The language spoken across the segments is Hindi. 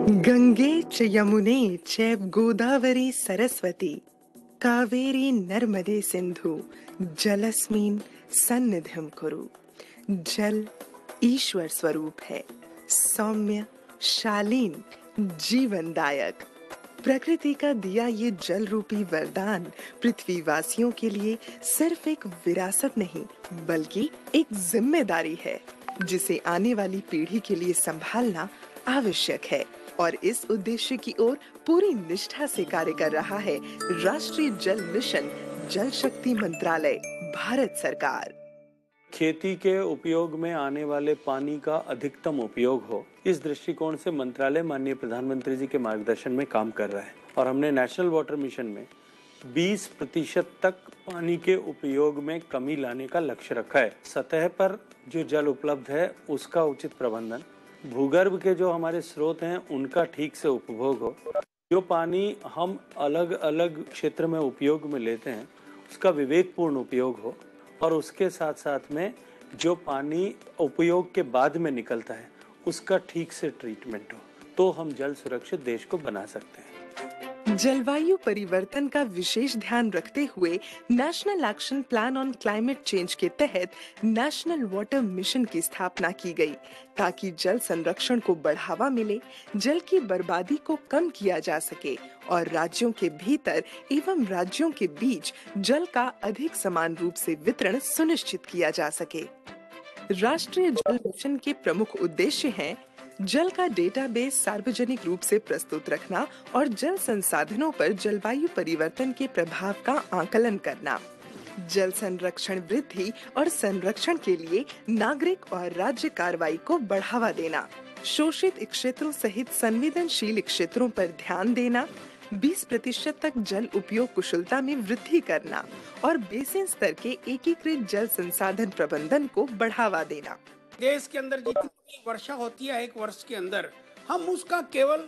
गंगे च यमुने चैव गोदावरी सरस्वती कावेरी नर्मदे सिंधु जलस्मिन् सन्निधिं कुरु। जल ईश्वर स्वरूप है, सौम्य, शालीन, जीवनदायक। प्रकृति का दिया ये जल रूपी वरदान पृथ्वीवासियों के लिए सिर्फ एक विरासत नहीं बल्कि एक जिम्मेदारी है जिसे आने वाली पीढ़ी के लिए संभालना आवश्यक है। और इस उद्देश्य की ओर पूरी निष्ठा से कार्य कर रहा है राष्ट्रीय जल मिशन, जल शक्ति मंत्रालय, भारत सरकार। खेती के उपयोग में आने वाले पानी का अधिकतम उपयोग हो, इस दृष्टिकोण से मंत्रालय माननीय प्रधानमंत्री जी के मार्गदर्शन में काम कर रहा है। और हमने नेशनल वाटर मिशन में 20% तक पानी के उपयोग में कमी लाने का लक्ष्य रखा है। सतह पर जो जल उपलब्ध है उसका उचित प्रबंधन, भूगर्भ के जो हमारे स्रोत हैं उनका ठीक से उपभोग हो, जो पानी हम अलग अलग क्षेत्र में उपयोग में लेते हैं उसका विवेकपूर्ण उपयोग हो, और उसके साथ साथ में जो पानी उपयोग के बाद में निकलता है उसका ठीक से ट्रीटमेंट हो, तो हम जल सुरक्षित देश को बना सकते हैं। जलवायु परिवर्तन का विशेष ध्यान रखते हुए national action plan on climate change के तहत नेशनल वाटर मिशन की स्थापना की गई ताकि जल संरक्षण को बढ़ावा मिले, जल की बर्बादी को कम किया जा सके और राज्यों के भीतर एवं राज्यों के बीच जल का अधिक समान रूप से वितरण सुनिश्चित किया जा सके। राष्ट्रीय जल मिशन के प्रमुख उद्देश्य हैं जल का डेटाबेस सार्वजनिक रूप से प्रस्तुत रखना और जल संसाधनों पर जलवायु परिवर्तन के प्रभाव का आकलन करना, जल संरक्षण वृद्धि और संरक्षण के लिए नागरिक और राज्य कार्रवाई को बढ़ावा देना, शोषित क्षेत्रों सहित संवेदनशील क्षेत्रों पर ध्यान देना, 20% तक जल उपयोग कुशलता में वृद्धि करना और बेसिन स्तर के एकीकृत जल संसाधन प्रबंधन को बढ़ावा देना। देश के अंदर जितनी वर्षा होती है एक वर्ष के अंदर, हम उसका केवल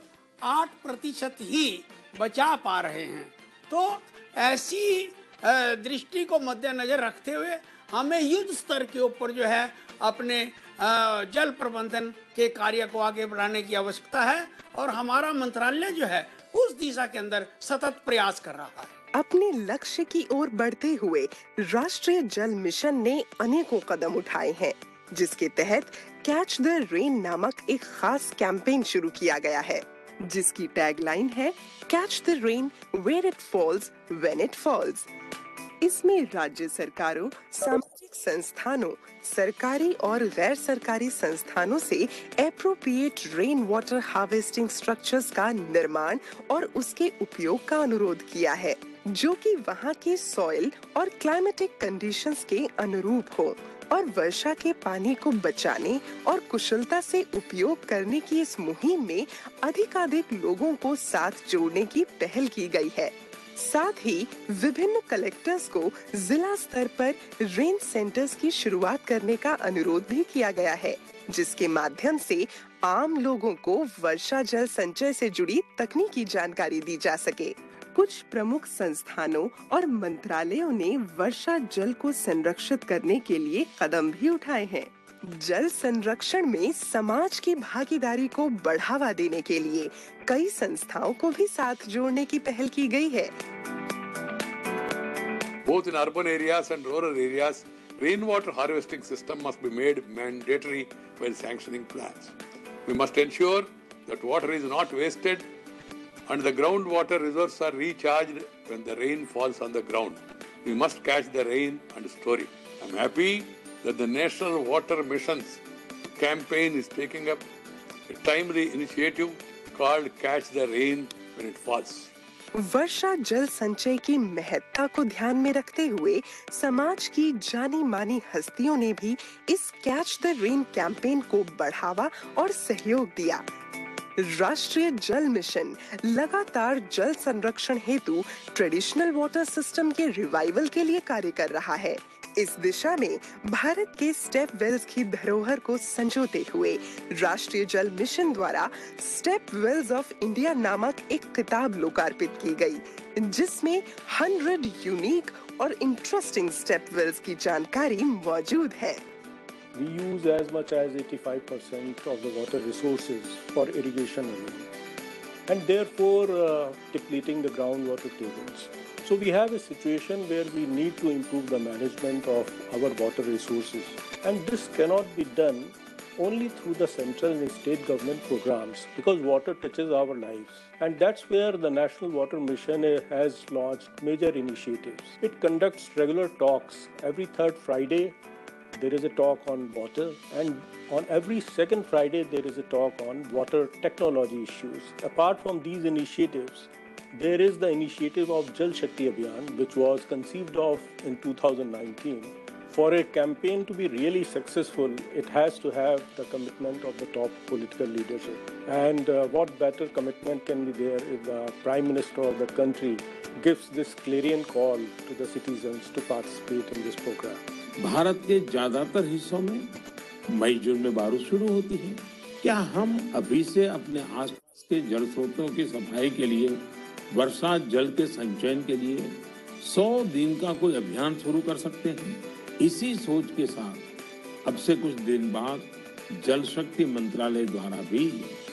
8% ही बचा पा रहे हैं। तो ऐसी दृष्टि को मद्देनजर रखते हुए हमें युद्ध स्तर के ऊपर जो है अपने जल प्रबंधन के कार्य को आगे बढ़ाने की आवश्यकता है और हमारा मंत्रालय जो है उस दिशा के अंदर सतत प्रयास कर रहा है। अपने लक्ष्य की ओर बढ़ते हुए राष्ट्रीय जल मिशन ने अनेकों कदम उठाए हैं, जिसके तहत कैच द रेन नामक एक खास कैंपेन शुरू किया गया है, जिसकी टैगलाइन है catch the rain where it falls when it falls. इसमें राज्य सरकारों, सामाजिक संस्थानों, सरकारी और गैर सरकारी संस्थानों से appropriate rain water harvesting structures का निर्माण और उसके उपयोग का अनुरोध किया है, जो कि वहां के सॉइल और क्लाइमेटिक कंडीशंस के अनुरूप हो और वर्षा के पानी को बचाने और कुशलता से उपयोग करने की इस मुहिम में अधिकाधिक लोगों को साथ जोड़ने की पहल की गई है। साथ ही विभिन्न कलेक्टर्स को जिला स्तर पर रेन सेंटर्स की शुरुआत करने का अनुरोध भी किया गया है, जिसके माध्यम से आम लोगों को वर्षा जल संचय से जुड़ी तकनीकी जानकारी दी जा सके। कुछ प्रमुख संस्थानों और मंत्रालयों ने वर्षा जल को संरक्षित करने के लिए कदम भी उठाए हैं। जल संरक्षण में समाज की भागीदारी को बढ़ावा देने के लिए कई संस्थाओं को भी साथ जोड़ने की पहल की गई है। Both in urban areas and rural areas, rainwater harvesting system must be made mandatory when sanctioning plans. We must ensure that water is not wasted and the groundwater reserves are recharged when the rain falls on the ground. We must catch the rain and store it. I am happy that the National Water Mission's campaign is taking up a timely initiative called Catch the Rain When It Falls. वर्षा जल संचय की महत्ता को ध्यान में रखते हुए समाज की जानी मानी हस्तियों ने भी इस कैच द रेन कैंपेन को बढ़ावा और सहयोग दिया। राष्ट्रीय जल मिशन लगातार जल संरक्षण हेतु ट्रेडिशनल वाटर सिस्टम के रिवाइवल के लिए कार्य कर रहा है। इस दिशा में भारत के स्टेप वेल्स की धरोहर को संजोते हुए राष्ट्रीय जल मिशन द्वारा स्टेप वेल्स ऑफ इंडिया नामक एक किताब लोकार्पित की गई, जिसमें 100 यूनिक और इंटरेस्टिंग स्टेप वेल्स की जानकारी मौजूद है। We use as much as 85% of the water resources for irrigation alone. and therefore depleting the groundwater tables. So we have a situation where we need to improve the management of our water resources, and this cannot be done only through the central and state government programs, because water touches our lives. And that's where the National Water Mission has launched major initiatives. It conducts regular talks. Every third Friday, there is a talk on water, and on every second Friday, there is a talk on water technology issues. Apart from these initiatives, there is the initiative of Jal Shakti Abhiyan, which was conceived of in 2019. For a campaign to be really successful, it has to have the commitment of the top political leadership. And what better commitment can be there if the Prime Minister of the country gives this clarion call to the citizens to participate in this program. Bharat के ज्यादातर हिस्सों में मई जून में बारिश शुरू होती है। क्या हम अभी से अपने आसपास के जल स्रोतों की सफाई के लिए, वर्षा जल के संचयन के लिए 100 दिन का कोई अभियान शुरू कर सकते हैं? इसी सोच के साथ अब से कुछ दिन बाद जल शक्ति मंत्रालय द्वारा भी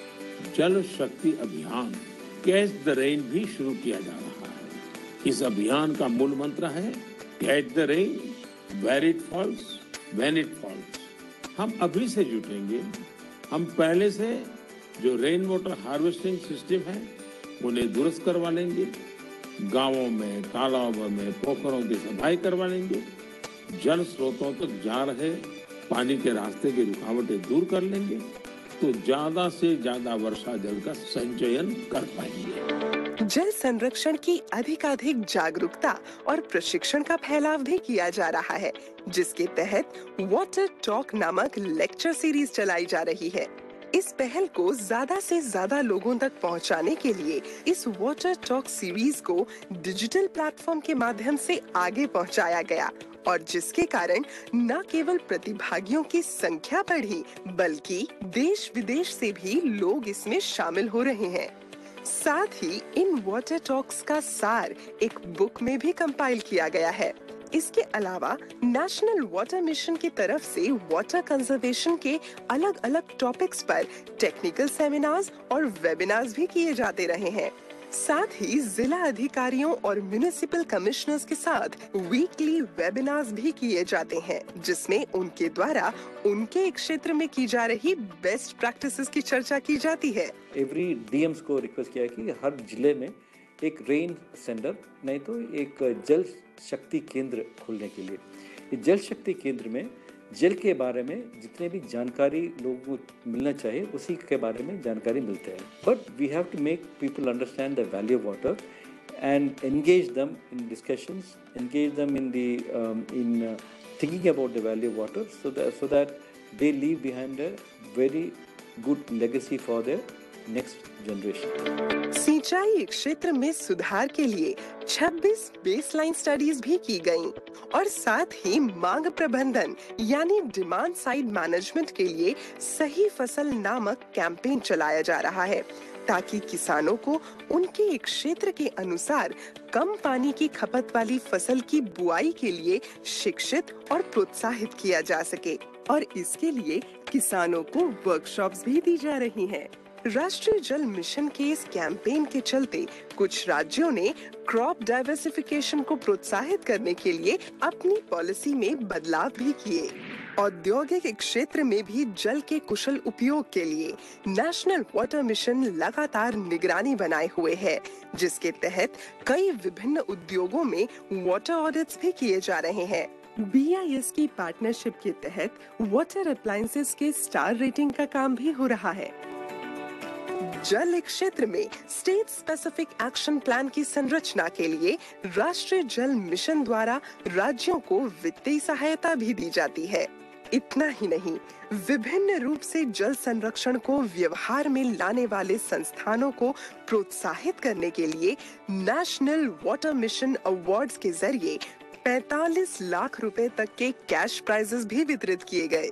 जल शक्ति अभियान कैच द रेन भी शुरू किया जा रहा है। इस अभियान का मूल मंत्र है catch the rain where it falls when it falls. हम अभी से जुटेंगे। हम पहले से जो रेन वाटर हार्वेस्टिंग सिस्टम है उन्हें दुरुस्त करवा लेंगे, गांवों में, तालाबों में, पोखरों की सफाई करवा लेंगे, जल स्रोतों तक जा रहे पानी के रास्ते की रुकावटें दूर कर लेंगे, तो ज्यादा से ज्यादा वर्षा जल का संचयन कर पाएंगे। जल संरक्षण की अधिकाधिक जागरूकता और प्रशिक्षण का फैलाव भी किया जा रहा है, जिसके तहत वाटर टॉक नामक लेक्चर सीरीज चलाई जा रही है। इस पहल को ज्यादा से ज्यादा लोगों तक पहुंचाने के लिए इस वाटर टॉक सीरीज को डिजिटल प्लेटफॉर्म के माध्यम से आगे पहुंचाया गया, और जिसके कारण न केवल प्रतिभागियों की संख्या बढ़ी, बल्कि देश विदेश से भी लोग इसमें शामिल हो रहे हैं। साथ ही इन वाटर टॉक्स का सार एक बुक में भी कंपाइल किया गया है। इसके अलावा नेशनल वाटर मिशन की तरफ से वाटर कंजर्वेशन के अलग अलग टॉपिक्स पर टेक्निकल सेमिनार्स और वेबिनार्स भी किए जाते रहे हैं। साथ ही जिला अधिकारियों और म्युनिसिपल कमिश्नर्स के साथ वीकली वेबिनार्स भी किए जाते हैं, जिसमें उनके द्वारा उनके क्षेत्र में की जा रही बेस्ट प्रैक्टिसेस की चर्चा की जाती है। एवरी डीएम्स को रिक्वेस्ट किया कि हर जिले में एक रेन सेंटर नहीं तो एक जल शक्ति केंद्र खोलने के लिए। इस जल शक्ति केंद्र में जल के बारे में जितने भी जानकारी लोगों को मिलना चाहिए उसी के बारे में जानकारी मिलते हैं। But we have to make people understand the value of water and engage them in discussions, engage them in thinking about the value of water, so that they leave behind a very good legacy for their next generation. सिंचाई क्षेत्र में सुधार के लिए 26 बेसलाइन स्टडीज भी की गयीं और साथ ही मांग प्रबंधन यानी डिमांड साइड मैनेजमेंट के लिए सही फसल नामक कैंपेन चलाया जा रहा है, ताकि किसानों को उनके क्षेत्र के अनुसार कम पानी की खपत वाली फसल की बुआई के लिए शिक्षित और प्रोत्साहित किया जा सके। और इसके लिए किसानों को वर्कशॉप्स भी दी जा रही हैं। राष्ट्रीय जल मिशन के इस कैंपेन के चलते कुछ राज्यों ने क्रॉप डाइवर्सिफिकेशन को प्रोत्साहित करने के लिए अपनी पॉलिसी में बदलाव भी किए। औद्योगिक क्षेत्र में भी जल के कुशल उपयोग के लिए नेशनल वाटर मिशन लगातार निगरानी बनाए हुए है, जिसके तहत कई विभिन्न उद्योगों में वाटर ऑडिट्स भी किए जा रहे हैं। BIS की पार्टनरशिप के तहत वाटर अप्लायंसेस के स्टार रेटिंग का काम भी हो रहा है। जल क्षेत्र में स्टेट स्पेसिफिक एक्शन प्लान की संरचना के लिए राष्ट्रीय जल मिशन द्वारा राज्यों को वित्तीय सहायता भी दी जाती है। इतना ही नहीं, विभिन्न रूप से जल संरक्षण को व्यवहार में लाने वाले संस्थानों को प्रोत्साहित करने के लिए नेशनल वाटर मिशन अवार्ड्स के जरिए 45 लाख रुपए तक के कैश प्राइजेस भी वितरित किए गए।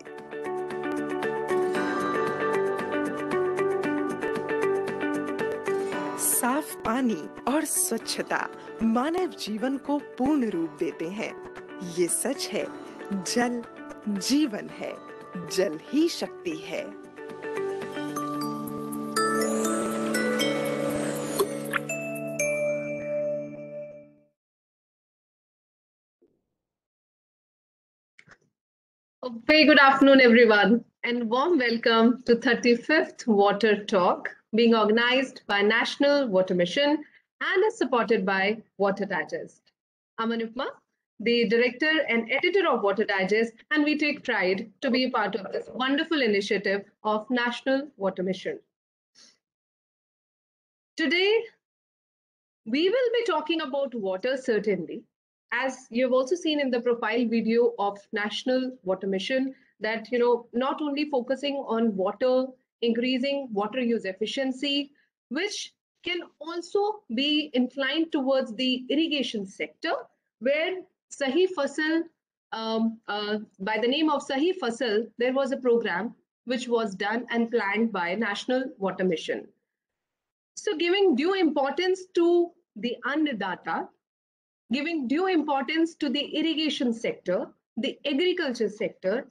साफ पानी और स्वच्छता मानव जीवन को पूर्ण रूप देते हैं। ये सच है, जल जीवन है, जल ही शक्ति है। A very good afternoon, everyone, and warm welcome to 35th Water Talk, being organized by National Water Mission and is supported by Water Digest. I'm Anupma, the director and editor of Water Digest, and we take pride to be a part of this wonderful initiative of National Water Mission. Today, we will be talking about water, certainly. As you've also seen in the profile video of National Water Mission, that not only focusing on water, increasing water use efficiency, which can also be inclined towards the irrigation sector, where Sahi Fasal, by the name of Sahi Fasal, there was a program which was done and planned by National Water Mission. So giving due importance to the Annadata, giving due importance to the irrigation sector, the agriculture sector,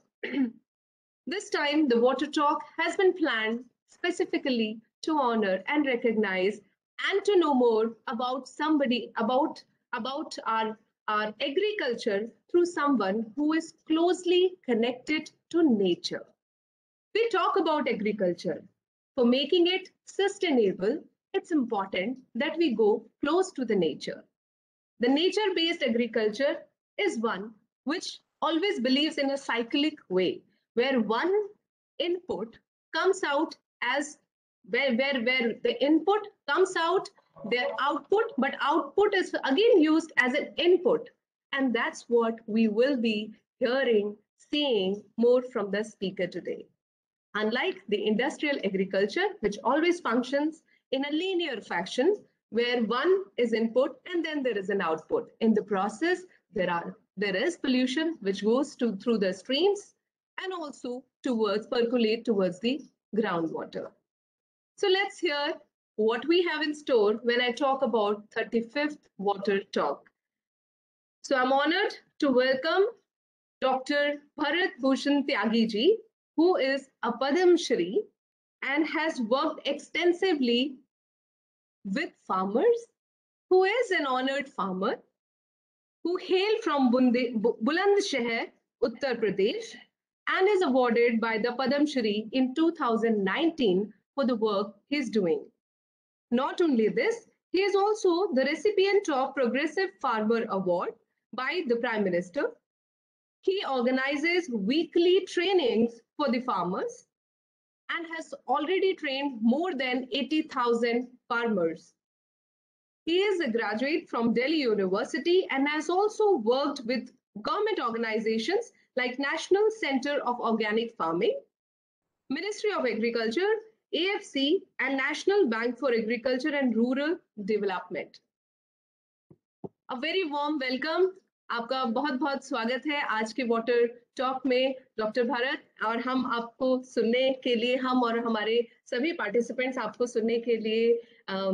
this time the Water Talk has been planned specifically to honor and recognize and to know more about somebody, about our agriculture through someone who is closely connected to nature. We talk about agriculture. For making it sustainable, it's important that we go close to the nature. The nature-based agriculture is one which always believes in a cyclic way, where one input comes out as where the input comes out, their output, but output is again used as an input. And that's what we will be hearing, seeing more from the speaker today. Unlike the industrial agriculture, which always functions in a linear fashion, where one is input and then there is an output. In the process, there is pollution which goes through the streams and also percolate towards the groundwater. So let's hear what we have in store when I talk about 35th Water Talk. So I'm honored to welcome Dr. Bharat Bhushan Tyagi ji, who is a Padam Shri and has worked extensively with farmers, who is an honored farmer, who hail from Bulandshahr, Uttar Pradesh, and is awarded by the Padam Shri in 2019 for the work he's doing. Not only this, he is also the recipient of Progressive Farmer Award by the Prime Minister. He organizes weekly trainings for the farmers and has already trained more than 80,000 farmers. He is a graduate from Delhi University and has also worked with government organizations like National Center of Organic Farming, Ministry of Agriculture, AFC, and National Bank for Agriculture and Rural Development. A very warm welcome. आपका बहुत बहुत स्वागत है आज के वाटर टॉक में डॉक्टर भारत, और हम आपको सुनने के लिए, हम और हमारे सभी पार्टिसिपेंट्स आपको सुनने के लिए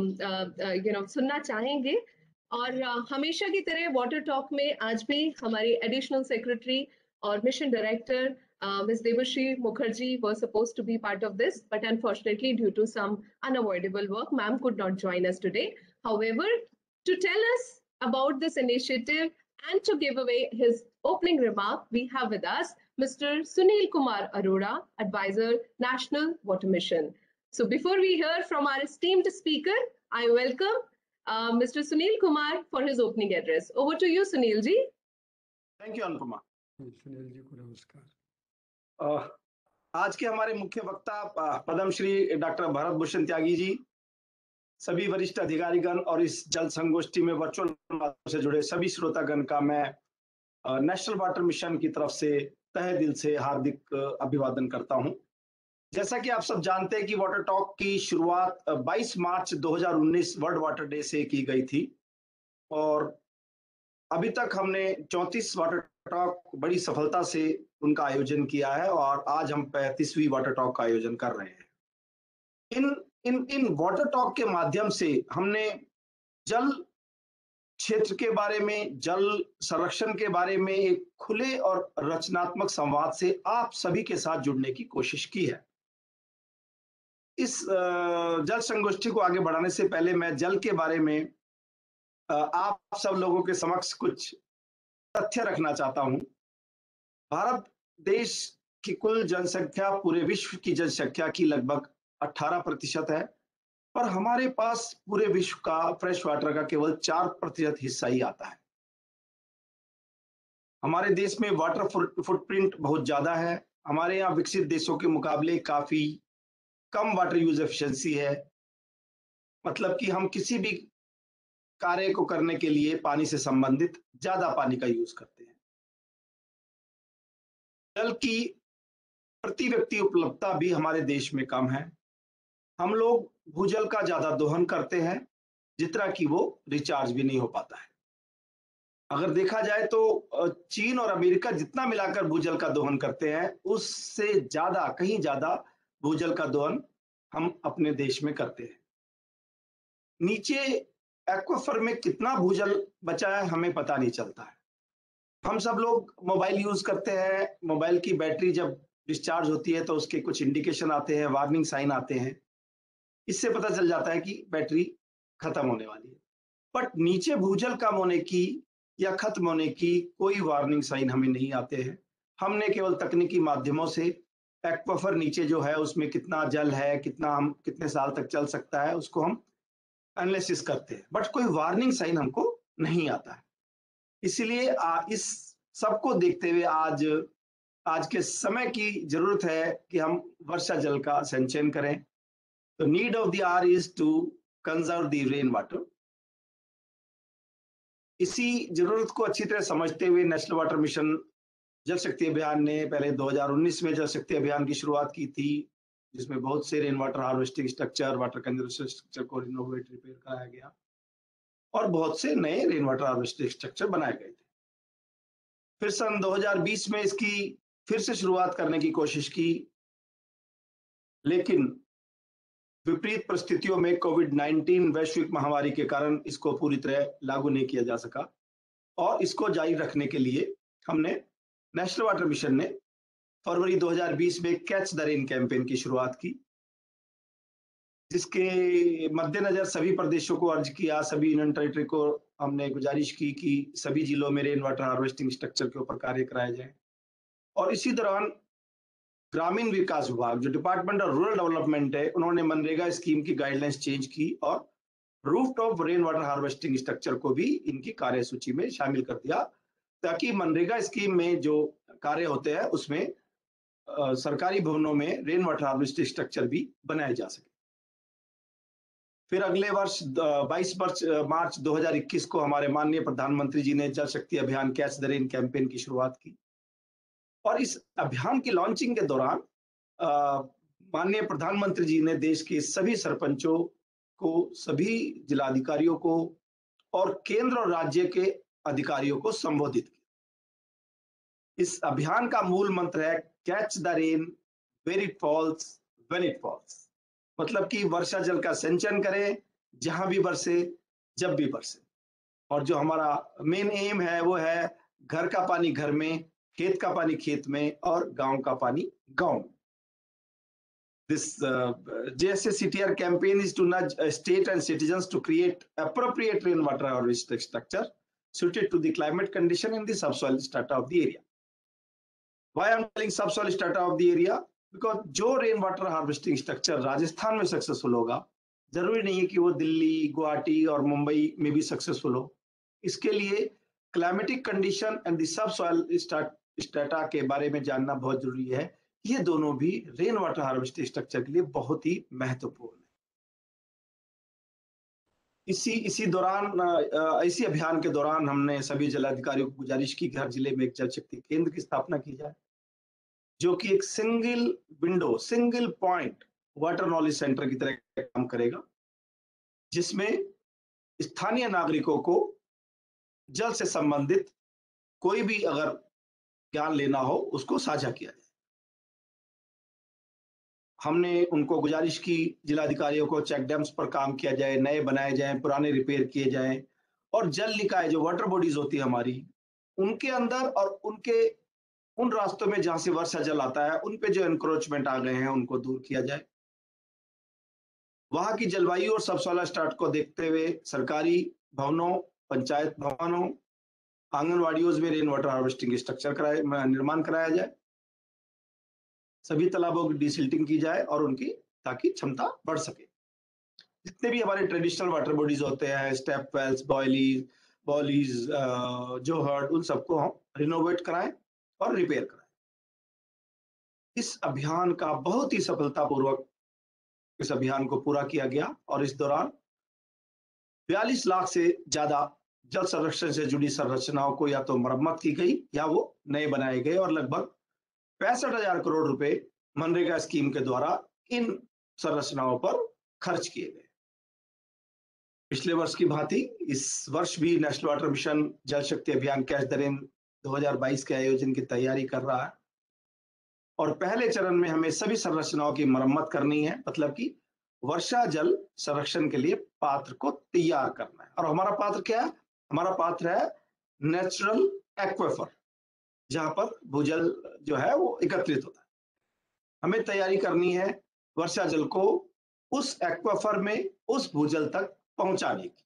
सुनना चाहेंगे। और हमेशा की तरह वाटर टॉक में आज भी हमारी एडिशनल सेक्रेटरी और mission director Ms. Devashri Mukherjee was supposed to be part of this, but unfortunately due to some unavoidable work, ma'am could not join us today. However, to tell us about this initiative and to give away his opening remark, we have with us Mr. Sunil Kumar Arora, Advisor, National Water Mission. So before we hear from our esteemed speaker, I welcome Mr. Sunil Kumar for his opening address. Over to you, Sunil ji. Thank you, Anupama. Sunil ji को नमस्कार। आज के हमारे मुख्य वक्ता पद्म श्री डॉक्टर भरत भूषण त्यागी जी, सभी वरिष्ठ अधिकारीगण और इस जल संगोष्ठी में वर्चुअल माध्यम से जुड़े सभी श्रोतागण का मैं नेशनल वाटर मिशन की तरफ से तहे दिल से हार्दिक अभिवादन करता हूं। जैसा कि आप सब जानते हैं कि वाटर टॉक की शुरुआत 22 मार्च 2019 वर्ल्ड वाटर डे से की गई थी और अभी तक हमने 34 वाटर टॉक बड़ी सफलता से उनका आयोजन किया है और आज हम 35वीं वाटर टॉक का आयोजन कर रहे हैं। इन वाटर टॉक के माध्यम से हमने जल क्षेत्र के बारे में, जल संरक्षण के बारे में एक खुले और रचनात्मक संवाद से आप सभी के साथ जुड़ने की कोशिश की है। इस जल संगोष्ठी को आगे बढ़ाने से पहले मैं जल के बारे में आप सब लोगों के समक्ष कुछ तथ्य रखना चाहता हूं। भारत देश की कुल जनसंख्या पूरे विश्व की जनसंख्या की लगभग 18% है, पर हमारे पास पूरे विश्व का फ्रेश वाटर का केवल 4% हिस्सा ही आता है। हमारे देश में वाटर फुटप्रिंट बहुत ज्यादा है। हमारे यहाँ विकसित देशों के मुकाबले काफी कम वाटर यूज एफिशिएंसी है। मतलब कि हम किसी भी कार्य को करने के लिए पानी से संबंधित ज्यादा पानी का यूज करते हैं। जल की प्रति व्यक्ति उपलब्धता भी हमारे देश में कम है। हम लोग भूजल का ज्यादा दोहन करते हैं, जितना कि वो रिचार्ज भी नहीं हो पाता है। अगर देखा जाए तो चीन और अमेरिका जितना मिलाकर भूजल का दोहन करते हैं, उससे ज्यादा, कहीं ज्यादा भूजल का दोहन हम अपने देश में करते हैं। नीचे एक्वाफर में कितना भूजल बचा है हमें पता नहीं चलता है। हम सब लोग मोबाइल यूज करते हैं। मोबाइल की बैटरी जब डिस्चार्ज होती है तो उसके कुछ इंडिकेशन आते हैं, वार्निंग साइन आते हैं। इससे पता चल जाता है कि बैटरी खत्म होने वाली है। बट नीचे भूजल कम होने की या खत्म होने की कोई वार्निंग साइन हमें नहीं आते हैं। हमने केवल तकनीकी माध्यमों से एक्वाफर नीचे जो है उसमें कितना जल है, कितने साल तक चल सकता है, उसको हम एनालिसिस करते हैं, बट कोई वार्निंग साइन हमको नहीं आता है। इसलिए इस सबको देखते हुए आज के समय की जरूरत है कि हम वर्षा जल का संचयन करें। तो need of the hour is to conserve the rain water. इसी जरूरत को अच्छी तरह समझते हुए नेशनल वाटर मिशन जल शक्ति अभियान ने पहले 2019 में जल शक्ति अभियान की शुरुआत की थी, जिसमें बहुत से rain water harvesting structure, water conservation structure को रिनोवेट, रिपेयर कराया गया और बहुत से नए रेन वाटर हार्वेस्टिंग स्ट्रक्चर बनाए गए थे। फिर सन 2020 में इसकी फिर से शुरुआत करने की कोशिश की, लेकिन विपरीत परिस्थितियों में कोविड-19 वैश्विक महामारी के कारण इसको पूरी तरह लागू नहीं किया जा सका और इसको जारी रखने के लिए हमने नेशनल वाटर मिशन ने फरवरी 2020 में कैच द रेन कैंपेन की शुरुआत की, जिसके मद्देनजर सभी प्रदेशों को अर्ज किया, सभी यूनियन टेरिटरी को हमने गुजारिश की कि सभी जिलों में रेन वाटर हार्वेस्टिंग स्ट्रक्चर के ऊपर कार्य कराया जाए। और इसी दौरान ग्रामीण विकास विभाग, जो डिपार्टमेंट ऑफ रूरल डेवलपमेंट है, उन्होंने मनरेगा स्कीम की गाइडलाइंस चेंज की और rooftop rain water harvesting structure को भी इनकी कार्यसूची में शामिल कर दिया, ताकि मनरेगा स्कीम में जो कार्य होते हैं उसमें सरकारी भवनों में रेन वाटर हार्वेस्टिंग स्ट्रक्चर भी बनाए जा सके। फिर अगले वर्ष 22 मार्च 2021 को हमारे माननीय प्रधानमंत्री जी ने जल शक्ति अभियान कैच द रेन कैंपेन की शुरुआत की और इस अभियान की लॉन्चिंग के दौरान माननीय प्रधानमंत्री जी ने देश के सभी सरपंचों को, सभी जिलाधिकारियों को और केंद्र और राज्य के अधिकारियों को संबोधित किया। इस अभियान का मूल मंत्र है catch the rain where it falls when it falls. मतलब कि वर्षा जल का संचयन करें जहां भी बरसे, जब भी बरसे। और जो हमारा मेन एम है वो है घर का पानी घर में, खेत का पानी खेत में और गांव का पानी गांव में। This JSA-CTR campaign is to nudge state and citizens to create appropriate rainwater harvesting structure suited to the climate condition and the subsoil strata of the area. Why I'm telling subsoil strata of the area? Because जो rain water harvesting structure Rajasthan में सक्सेसफुल होगा, जरूरी नहीं है कि वो दिल्ली, गुवाहाटी और मुंबई में भी सक्सेसफुल हो। इसके लिए climatic condition and the subsoil strata के बारे में जानना बहुत जरूरी है। ये दोनों भी रेन वाटर हार्वेस्टिंग स्ट्रक्चर के लिए बहुत ही महत्वपूर्ण है। इसी दौरान, इसी अभियान के दौरान हमने सभी जिलाधिकारियों को गुजारिश की कि हर जिले में एक जल शक्ति केंद्र की स्थापना की जाए, जो कि एक single window, single point water knowledge centre की तरह काम करेगा, जिसमें स्थानीय नागरिकों को जल से संबंधित कोई भी अगर ज्ञान लेना हो उसको साझा किया जाए। हमने उनको गुजारिश की जिलाधिकारियों को चेक डैम्स पर काम किया जाए, नए बनाए जाएं, पुराने रिपेयर किए जाएं और जल निकाय जो वाटर बॉडीज होती है हमारी, उनके अंदर और उनके उन रास्तों में जहां से वर्षा जल आता है उन पे जो एनक्रोचमेंट आ गए हैं उनको दूर किया जाए। वहां की जलवायु और सबसॉइल स्टार्ट को देखते हुए सरकारी भवनों, पंचायत भवनों, आंगनवाड़ियों में रेन वाटर हार्वेस्टिंग स्ट्रक्चर निर्माण कराया जाए सभी तालाबों की डिसिल्टिंग की जाए और उनकी ताकि क्षमता बढ़ सके। जितने भी हमारे ट्रेडिशनल वाटर बॉडीज होते हैं, स्टेप वेल्स, बॉलीज, जोहर्ड, उन सबको हम रिनोवेट कराएं और रिपेयर कराएं। इस अभियान का बहुत ही सफलतापूर्वक इस अभियान को पूरा किया गया और इस दौरान 42 लाख से ज्यादा जल संरक्षण से जुड़ी संरचनाओं को या तो मरम्मत की गई या वो नए बनाए गए और लगभग 65,000 करोड़ रुपए मनरेगा स्कीम के द्वारा इन संरचनाओं पर खर्च किए गए। पिछले वर्ष की भांति इस वर्ष भी नेशनल वाटर मिशन जल शक्ति अभियान कैच द रेन 2022 के आयोजन की तैयारी कर रहा है और पहले चरण में हमें सभी संरचनाओं की मरम्मत करनी है, मतलब कि वर्षा जल संरक्षण के लिए पात्र को तैयार करना है। और हमारा पात्र क्या है? हमारा पात्र है नेचुरल एक्वेफर, जहां पर भूजल जो है वो एकत्रित होता है। हमें तैयारी करनी है वर्षा जल को उस एक्वेफर में, उस भूजल तक पहुंचाने की।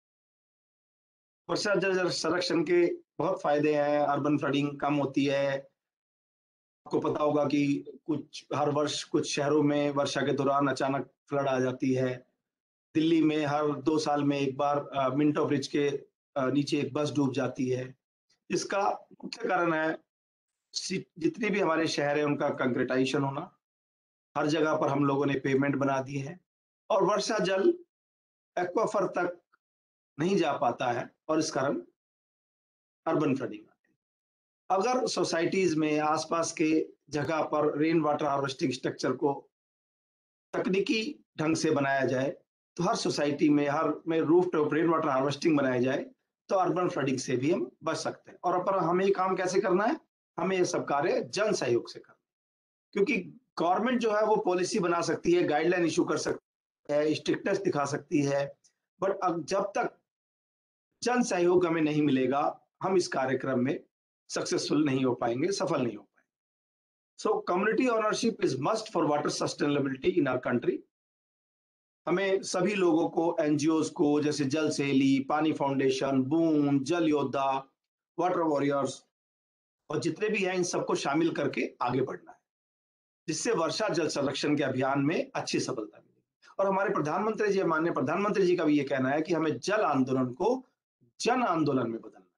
वर्षा जल संरक्षण के बहुत फायदे हैं। अर्बन फ्लडिंग कम होती है। आपको पता होगा कि हर वर्ष कुछ शहरों में वर्षा के दौरान अचानक फ्लड आ जाती है। दिल्ली में हर 2 साल में एक बार मिंटो ब्रिज के नीचे एक बस डूब जाती है। इसका मुख्य कारण है जितने भी हमारे शहर हैं उनका कंक्रीटाइजेशन होना। हर जगह पर हम लोगों ने पेवमेंट बना दिए हैं और वर्षा जल एक्वाफर तक नहीं जा पाता है और इस कारण अर्बन फ्लडिंग आती है। अगर सोसाइटीज में आसपास के जगह पर रेन वाटर हार्वेस्टिंग स्ट्रक्चर को तकनीकी ढंग से बनाया जाए, तो हर सोसाइटी में roof top rain water harvesting बनाया जाए तो अर्बन फ्लडिंग से भी हम बच सकते हैं। और पर हमें ये काम कैसे करना है? हमें ये सब कार्य जन सहयोग से करना है, क्योंकि गवर्नमेंट जो है वो पॉलिसी बना सकती है, गाइडलाइन इशू कर सकती है, स्ट्रिक्टनेस दिखा सकती है, बट जब तक जन सहयोग हमें नहीं मिलेगा हम इस कार्यक्रम में सक्सेसफुल नहीं हो पाएंगे, सफल नहीं हो पाएंगे। So community ownership is must for water sustainability in our country. हमें सभी लोगों को, एनजीओज को, जैसे जल सहेली, पानी फाउंडेशन, बूंद, जल योद्धा, वाटर वॉरियर्स और जितने भी हैं, इन सबको शामिल करके आगे बढ़ना है, जिससे वर्षा जल संरक्षण के अभियान में अच्छी सफलता मिलेगी। और हमारे प्रधानमंत्री जी, माननीय प्रधानमंत्री जी का भी ये कहना है कि हमें जल आंदोलन को जन आंदोलन में बदलना है।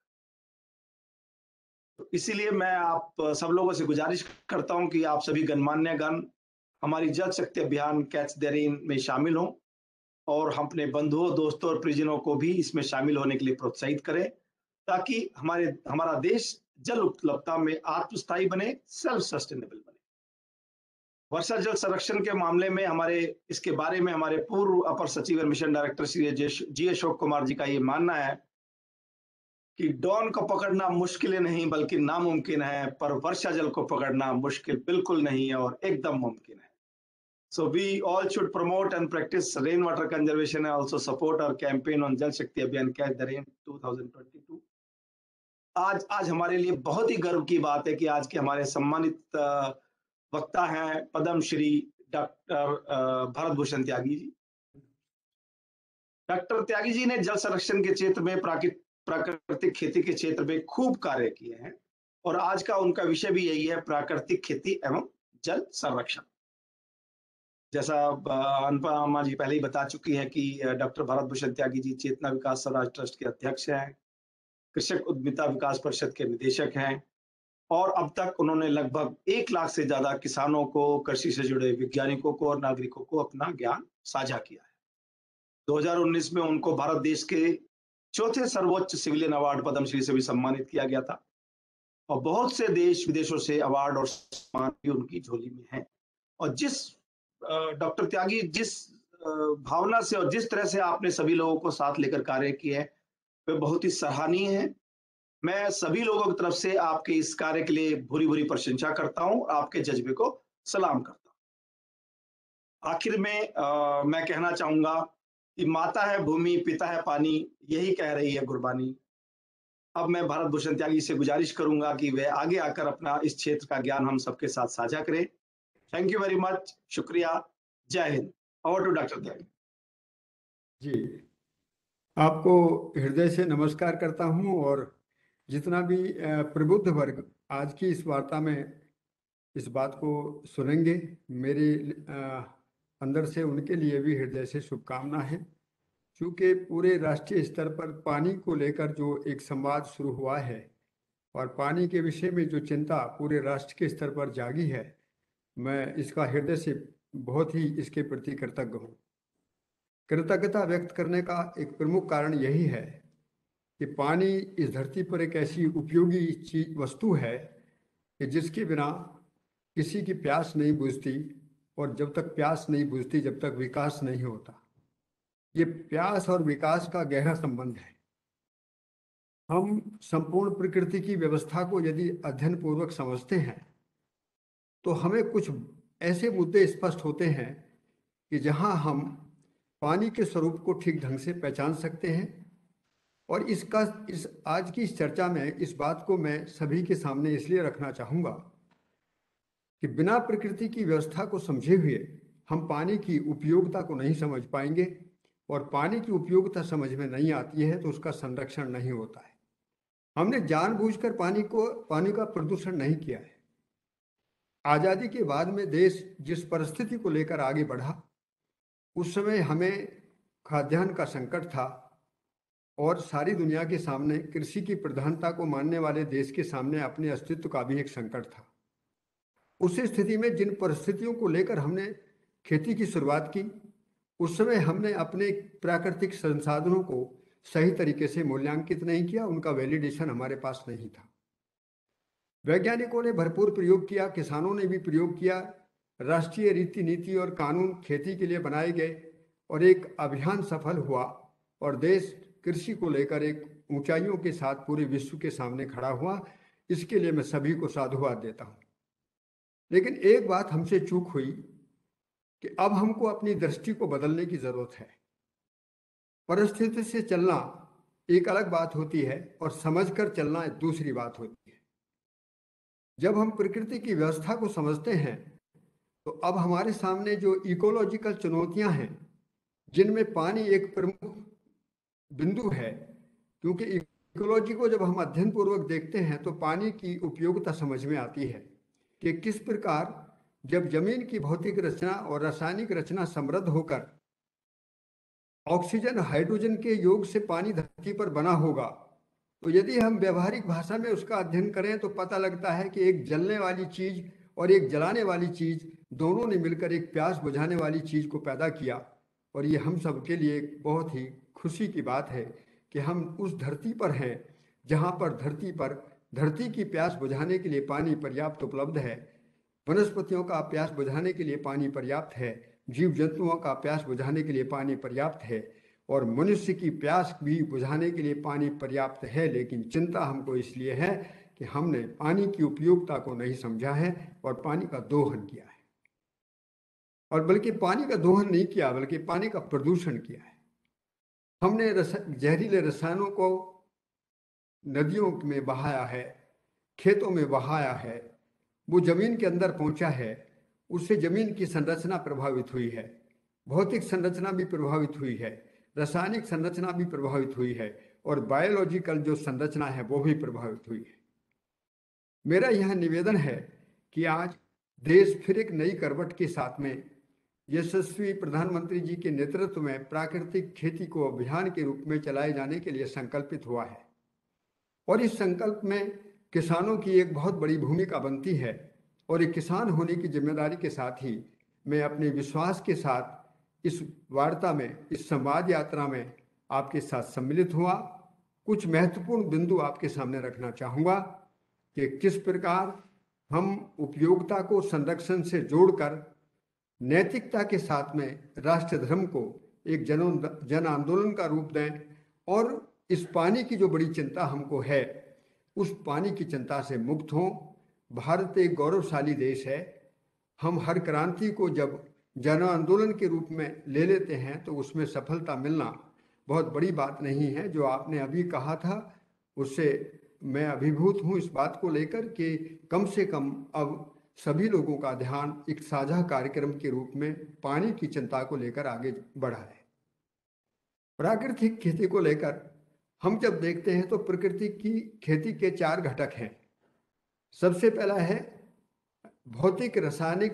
तो इसीलिए मैं आप सब लोगों से गुजारिश करता हूं कि आप सभी गणमान्य गण हमारी जल शक्ति अभियान कैच द रेन में शामिल हों और हम अपने बंधुओं, दोस्तों और परिजनों को भी इसमें शामिल होने के लिए प्रोत्साहित करें, ताकि हमारा देश जल उपलब्धता में आत्मस्थायी बने, सेल्फ सस्टेनेबल बने। वर्षा जल संरक्षण के मामले में इसके बारे में हमारे पूर्व अपर सचिव और mission director Shri G Ashok Kumar ji का ये मानना है कि डॉन को पकड़ना मुश्किल नहीं बल्कि नामुमकिन है, पर वर्षा जल को पकड़ना मुश्किल बिल्कुल नहीं है और एकदम मुमकिन है। So we all should promote and practice rainwater conservation and also support our campaign on Jal Shakti Abhiyan Catch the Rain 2022। आज हमारे लिए बहुत ही गर्व की बात है कि आज के हमारे सम्मानित वक्ता हैं पद्म श्री डॉक्टर भरत भूषण त्यागी जी। डॉक्टर त्यागी जी ने जल संरक्षण के क्षेत्र में, प्राकृतिक खेती के क्षेत्र में खूब कार्य किए हैं और आज का उनका विषय भी यही है, प्राकृतिक खेती एवं जल संरक्षण। जैसा अनुपमा जी पहले ही बता चुकी है कि डॉक्टर भरत भूषण त्यागी जी चेतना विकास स्वराज ट्रस्ट के अध्यक्ष हैं, कृषक उद्यमिता विकास परिषद के निदेशक हैं और अब तक उन्होंने लगभग 1 लाख से ज्यादा किसानों को, कृषि से जुड़े वैज्ञानिकों को और नागरिकों को अपना ज्ञान साझा किया है। 2019 में उनको भारत देश के 4थे सर्वोच्च सिविलियन अवार्ड पद्मश्री से भी सम्मानित किया गया था और बहुत से देश विदेशों से अवार्ड और सम्मान भी उनकी झोली में है। और डॉक्टर त्यागी जिस भावना से और जिस तरह से आपने सभी लोगों को साथ लेकर कार्य किए हैं वे बहुत ही सराहनीय है। मैं सभी लोगों की तरफ से आपके इस कार्य के लिए भूरी भूरी प्रशंसा करता हूं, आपके जज्बे को सलाम करता हूं। आखिर में मैं कहना चाहूंगा कि माता है भूमि, पिता है पानी, यही कह रही है गुरबानी। अब मैं भरत भूषण त्यागी से गुजारिश करूंगा कि वे आगे आकर अपना इस क्षेत्र का ज्ञान हम सबके साथ साझा करें। थैंक यू वेरी मच, शुक्रिया, जय हिंद। Over to doctor Tyagi ji. आपको हृदय से नमस्कार करता हूं और जितना भी प्रबुद्ध वर्ग आज की इस वार्ता में इस बात को सुनेंगे। मेरे अंदर से उनके लिए भी हृदय से शुभकामना है, क्योंकि पूरे राष्ट्रीय स्तर पर पानी को लेकर जो एक संवाद शुरू हुआ है और पानी के विषय में जो चिंता पूरे राष्ट्र के स्तर पर जागी है, मैं इसका हृदय से बहुत ही इसके प्रति कृतज्ञ हूँ। कृतज्ञता व्यक्त करने का एक प्रमुख कारण यही है कि पानी इस धरती पर एक ऐसी उपयोगी चीज वस्तु है कि जिसके बिना किसी की प्यास नहीं बुझती, और जब तक प्यास नहीं बुझती जब तक विकास नहीं होता। ये प्यास और विकास का गहरा संबंध है। हम संपूर्ण प्रकृति की व्यवस्था को यदि अध्ययन पूर्वक समझते हैं तो हमें कुछ ऐसे मुद्दे स्पष्ट होते हैं कि जहां हम पानी के स्वरूप को ठीक ढंग से पहचान सकते हैं। और इस आज की इस चर्चा में इस बात को मैं सभी के सामने इसलिए रखना चाहूँगा कि बिना प्रकृति की व्यवस्था को समझे हुए हम पानी की उपयोगिता को नहीं समझ पाएंगे, और पानी की उपयोगिता समझ में नहीं आती है तो उसका संरक्षण नहीं होता है। हमने जानबूझकर पानी का प्रदूषण नहीं किया है। आज़ादी के बाद में देश जिस परिस्थिति को लेकर आगे बढ़ा, उस समय हमें खाद्यान्न का संकट था और सारी दुनिया के सामने कृषि की प्रधानता को मानने वाले देश के सामने अपने अस्तित्व का भी एक संकट था। उस स्थिति में जिन परिस्थितियों को लेकर हमने खेती की शुरुआत की, उस समय हमने अपने प्राकृतिक संसाधनों को सही तरीके से मूल्यांकित नहीं किया, उनका वैलिडेशन हमारे पास नहीं था। वैज्ञानिकों ने भरपूर प्रयोग किया, किसानों ने भी प्रयोग किया, राष्ट्रीय रीति नीति और कानून खेती के लिए बनाए गए और एक अभियान सफल हुआ और देश कृषि को लेकर एक ऊंचाइयों के साथ पूरे विश्व के सामने खड़ा हुआ। इसके लिए मैं सभी को साधुवाद देता हूं। लेकिन एक बात हमसे चूक हुई कि अब हमको अपनी दृष्टि को बदलने की जरूरत है। परिस्थिति से चलना एक अलग बात होती है और समझकर चलना एक दूसरी बात होती है। जब हम प्रकृति की व्यवस्था को समझते हैं तो अब हमारे सामने जो इकोलॉजिकल चुनौतियां हैं, जिनमें पानी एक प्रमुख बिंदु है, क्योंकि इकोलॉजी को जब हम अध्ययन पूर्वक देखते हैं तो पानी की उपयोगिता समझ में आती है कि किस प्रकार जब जमीन की भौतिक रचना और रासायनिक रचना समृद्ध होकर ऑक्सीजन हाइड्रोजन के योग से पानी धरती पर बना होगा, तो यदि हम व्यवहारिक भाषा में उसका अध्ययन करें तो पता लगता है कि एक जलने वाली चीज और एक जलाने वाली चीज दोनों ने मिलकर एक प्यास बुझाने वाली चीज को पैदा किया। और ये हम सब के लिए एक बहुत ही खुशी की बात है कि हम उस धरती पर हैं जहाँ पर धरती की प्यास बुझाने के लिए पानी पर्याप्त उपलब्ध है। वनस्पतियों का प्यास बुझाने के लिए पानी पर्याप्त है, जीव जंतुओं का प्यास बुझाने के लिए पानी पर्याप्त है, और मनुष्य की प्यास भी बुझाने के लिए पानी पर्याप्त है। लेकिन चिंता हमको इसलिए है कि हमने पानी की उपयोगिता को नहीं समझा है और पानी का दोहन किया है, और बल्कि पानी का दोहन नहीं किया बल्कि पानी का प्रदूषण किया है। हमने जहरीले रसायनों को नदियों में बहाया है, खेतों में बहाया है, वो जमीन के अंदर पहुंचा है, उससे जमीन की संरचना प्रभावित हुई है, भौतिक संरचना भी प्रभावित हुई है, रासायनिक संरचना भी प्रभावित हुई है, और बायोलॉजिकल जो संरचना है वो भी प्रभावित हुई है। मेरा यह निवेदन है कि आज देश फिर एक नई करवट के साथ में यशस्वी प्रधानमंत्री जी के नेतृत्व में प्राकृतिक खेती को अभियान के रूप में चलाए जाने के लिए संकल्पित हुआ है, और इस संकल्प में किसानों की एक बहुत बड़ी भूमिका बनती है। और एक किसान होने की जिम्मेदारी के साथ ही मैं अपने विश्वास के साथ इस वार्ता में, इस संवाद यात्रा में आपके साथ सम्मिलित हुआ। कुछ महत्वपूर्ण बिंदु आपके सामने रखना चाहूँगा कि किस प्रकार हम उपयोगिता को संरक्षण से जोड़कर नैतिकता के साथ में राष्ट्र धर्म को एक जन आंदोलन का रूप दें, और इस पानी की जो बड़ी चिंता हमको है उस पानी की चिंता से मुक्त हों। भारत एक गौरवशाली देश है। हम हर क्रांति को जब जन आंदोलन के रूप में ले लेते हैं तो उसमें सफलता मिलना बहुत बड़ी बात नहीं है। जो आपने अभी कहा था उससे मैं अभिभूत हूँ इस बात को लेकर कि कम से कम अब सभी लोगों का ध्यान एक साझा कार्यक्रम के रूप में पानी की चिंता को लेकर आगे बढ़ा है। प्राकृतिक खेती को लेकर हम जब देखते हैं तो प्रकृति की खेती के 4 घटक हैं। सबसे पहला है भौतिक रासायनिक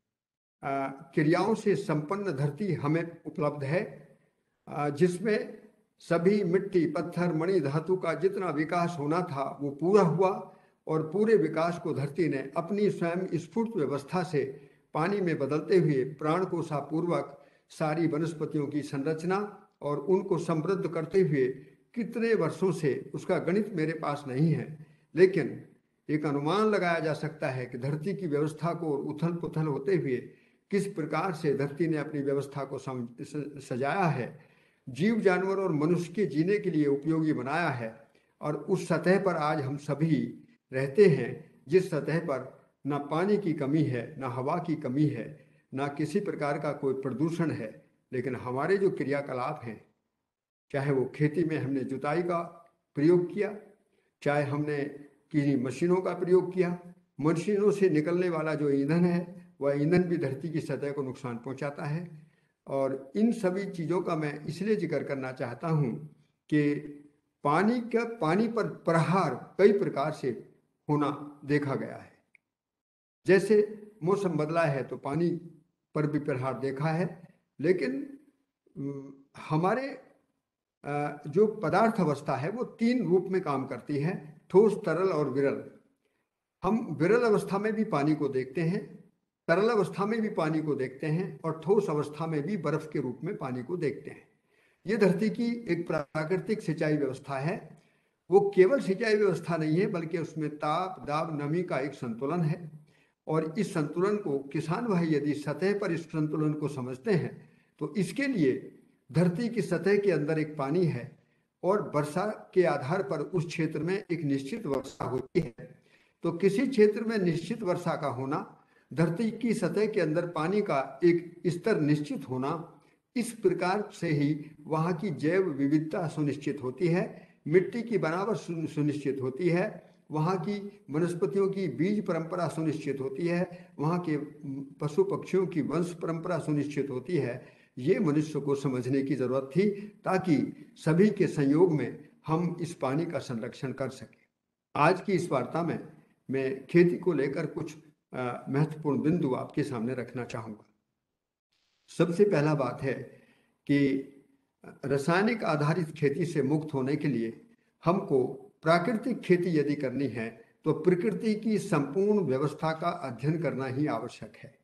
क्रियाओं से संपन्न धरती हमें उपलब्ध है, जिसमें सभी मिट्टी, पत्थर, मणि, धातु का जितना विकास होना था वो पूरा हुआ और पूरे विकास को धरती ने अपनी स्वयं स्फूर्त व्यवस्था से पानी में बदलते हुए प्राणकोशापूर्वक सारी वनस्पतियों की संरचना और उनको समृद्ध करते हुए कितने वर्षों से, उसका गणित मेरे पास नहीं है, लेकिन एक अनुमान लगाया जा सकता है कि धरती की व्यवस्था को उथल पुथल होते हुए किस प्रकार से धरती ने अपनी व्यवस्था को सजाया है, जीव जानवर और मनुष्य के जीने के लिए उपयोगी बनाया है। और उस सतह पर आज हम सभी रहते हैं, जिस सतह पर ना पानी की कमी है, ना हवा की कमी है, ना किसी प्रकार का कोई प्रदूषण है, लेकिन हमारे जो क्रियाकलाप हैं, चाहे वो खेती में हमने जुताई का प्रयोग किया, चाहे हमने किसी मशीनों का प्रयोग किया, मशीनों से निकलने वाला जो ईंधन है वह ईंधन भी धरती की सतह को नुकसान पहुंचाता है। और इन सभी चीज़ों का मैं इसलिए जिक्र करना चाहता हूं कि पानी पर प्रहार कई प्रकार से होना देखा गया है। जैसे मौसम बदला है तो पानी पर भी प्रहार देखा है, लेकिन हमारे जो पदार्थ अवस्था है वो 3 रूप में काम करती है, ठोस, तरल और विरल। हम विरल अवस्था में भी पानी को देखते हैं, तरल अवस्था में भी पानी को देखते हैं और ठोस अवस्था में भी बर्फ के रूप में पानी को देखते हैं। ये धरती की एक प्राकृतिक सिंचाई व्यवस्था है। वो केवल सिंचाई व्यवस्था नहीं है, बल्कि उसमें ताप, दाब, नमी का एक संतुलन है। और इस संतुलन को किसान भाई यदि सतह पर इस संतुलन को समझते हैं तो इसके लिए धरती की सतह के अंदर एक पानी है और वर्षा के आधार पर उस क्षेत्र में एक निश्चित वर्षा होती है। तो किसी क्षेत्र में निश्चित वर्षा का होना, धरती की सतह के अंदर पानी का एक स्तर निश्चित होना, इस प्रकार से ही वहाँ की जैव विविधता सुनिश्चित होती है, मिट्टी की बनावट सुनिश्चित होती है, वहाँ की वनस्पतियों की बीज परंपरा सुनिश्चित होती है, वहाँ के पशु पक्षियों की वंश परंपरा सुनिश्चित होती है। ये मनुष्य को समझने की जरूरत थी ताकि सभी के संयोग में हम इस पानी का संरक्षण कर सकें। आज की इस वार्ता में मैं खेती को लेकर कुछ महत्वपूर्ण बिंदु आपके सामने रखना चाहूँगा। सबसे पहला बात है कि रासायनिक आधारित खेती से मुक्त होने के लिए हमको प्राकृतिक खेती यदि करनी है तो प्रकृति की संपूर्ण व्यवस्था का अध्ययन करना ही आवश्यक है।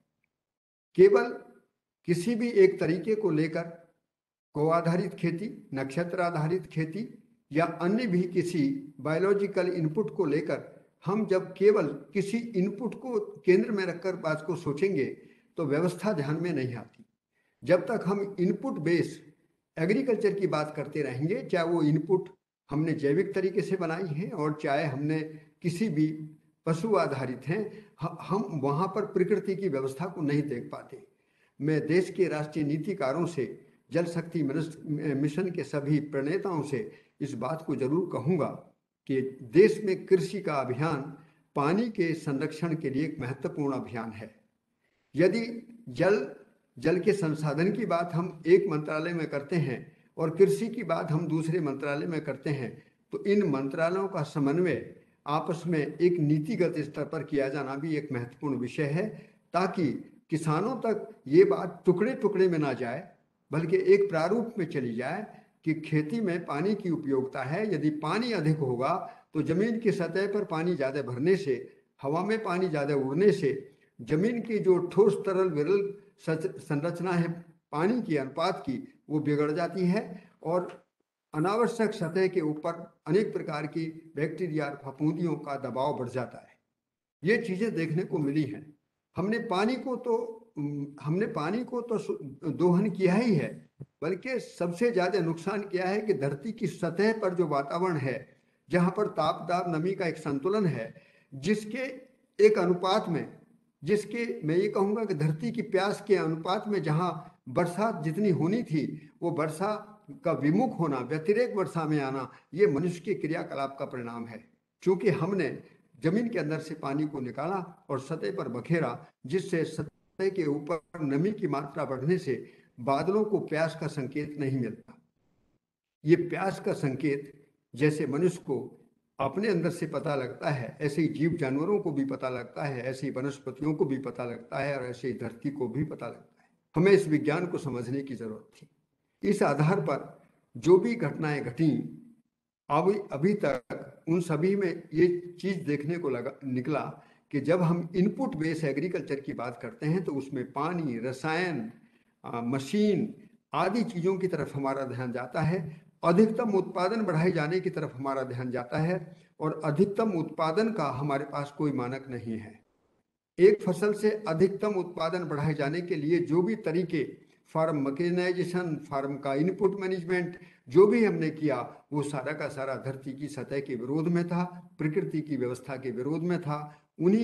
केवल किसी भी एक तरीके को लेकर, गौ आधारित खेती, नक्षत्र आधारित खेती या अन्य भी किसी बायोलॉजिकल इनपुट को लेकर हम जब केवल किसी इनपुट को केंद्र में रखकर बात को सोचेंगे तो व्यवस्था ध्यान में नहीं आती। जब तक हम इनपुट बेस एग्रीकल्चर की बात करते रहेंगे, चाहे वो इनपुट हमने जैविक तरीके से बनाई है और चाहे हमने किसी भी पशु आधारित हैं, हम वहाँ पर प्रकृति की व्यवस्था को नहीं देख पाते। मैं देश के राष्ट्रीय नीतिकारों से, जल शक्ति मिशन के सभी प्रणेताओं से इस बात को जरूर कहूँगा कि देश में कृषि का अभियान पानी के संरक्षण के लिए एक महत्वपूर्ण अभियान है। यदि जल के संसाधन की बात हम एक मंत्रालय में करते हैं और कृषि की बात हम दूसरे मंत्रालय में करते हैं तो इन मंत्रालयों का समन्वय आपस में एक नीतिगत स्तर पर किया जाना भी एक महत्वपूर्ण विषय है, ताकि किसानों तक ये बात टुकड़े टुकड़े में ना जाए, बल्कि एक प्रारूप में चली जाए कि खेती में पानी की उपयोगिता है। यदि पानी अधिक होगा तो जमीन की सतह पर पानी ज़्यादा भरने से, हवा में पानी ज़्यादा उड़ने से जमीन की जो ठोस तरल विरल संरचना है पानी की अनुपात की, वो बिगड़ जाती है और अनावश्यक सतह के ऊपर अनेक प्रकार की बैक्टीरिया और फफूंदियों का दबाव बढ़ जाता है। ये चीज़ें देखने को मिली हैं। हमने पानी को तो दोहन किया ही है, बल्कि सबसे ज़्यादा नुकसान किया है कि धरती की सतह पर जो वातावरण है, जहाँ पर ताप दाब नमी का एक संतुलन है, जिसके एक अनुपात में, जिसके मैं ये कहूँगा कि धरती की प्यास के अनुपात में जहाँ बरसात जितनी होनी थी वो वर्षा का विमुख होना, व्यतिरेक वर्षा में आना, ये मनुष्य के क्रियाकलाप का परिणाम है। क्योंकि हमने जमीन के अंदर से पानी को निकाला और सतह पर बखेरा, जिससे सतह के ऊपर नमी की मात्रा बढ़ने से बादलों को प्यास का संकेत नहीं मिलता। ये प्यास का संकेत जैसे मनुष्य को अपने अंदर से पता लगता है, ऐसे ही जीव जानवरों को भी पता लगता है, ऐसे ही वनस्पतियों को भी पता लगता है और ऐसे ही धरती को भी पता लगता है। हमें इस विज्ञान को समझने की जरूरत थी। इस आधार पर जो भी घटनाएं घटी अभी तक उन सभी में ये चीज देखने को निकला कि जब हम इनपुट बेस एग्रीकल्चर की बात करते हैं तो उसमें पानी, रसायन, मशीन आदि चीजों की तरफ हमारा ध्यान जाता है। अधिकतम उत्पादन बढ़ाए जाने की तरफ हमारा ध्यान जाता है और अधिकतम उत्पादन का हमारे पास कोई मानक नहीं है। एक फसल से अधिकतम उत्पादन बढ़ाए जाने के लिए जो भी तरीके, फार्म मैकेनाइजेशन, फार्म का इनपुट मैनेजमेंट जो भी हमने किया वो सारा का सारा धरती की सतह के विरोध में था, प्रकृति की व्यवस्था के विरोध में था। उन्हीं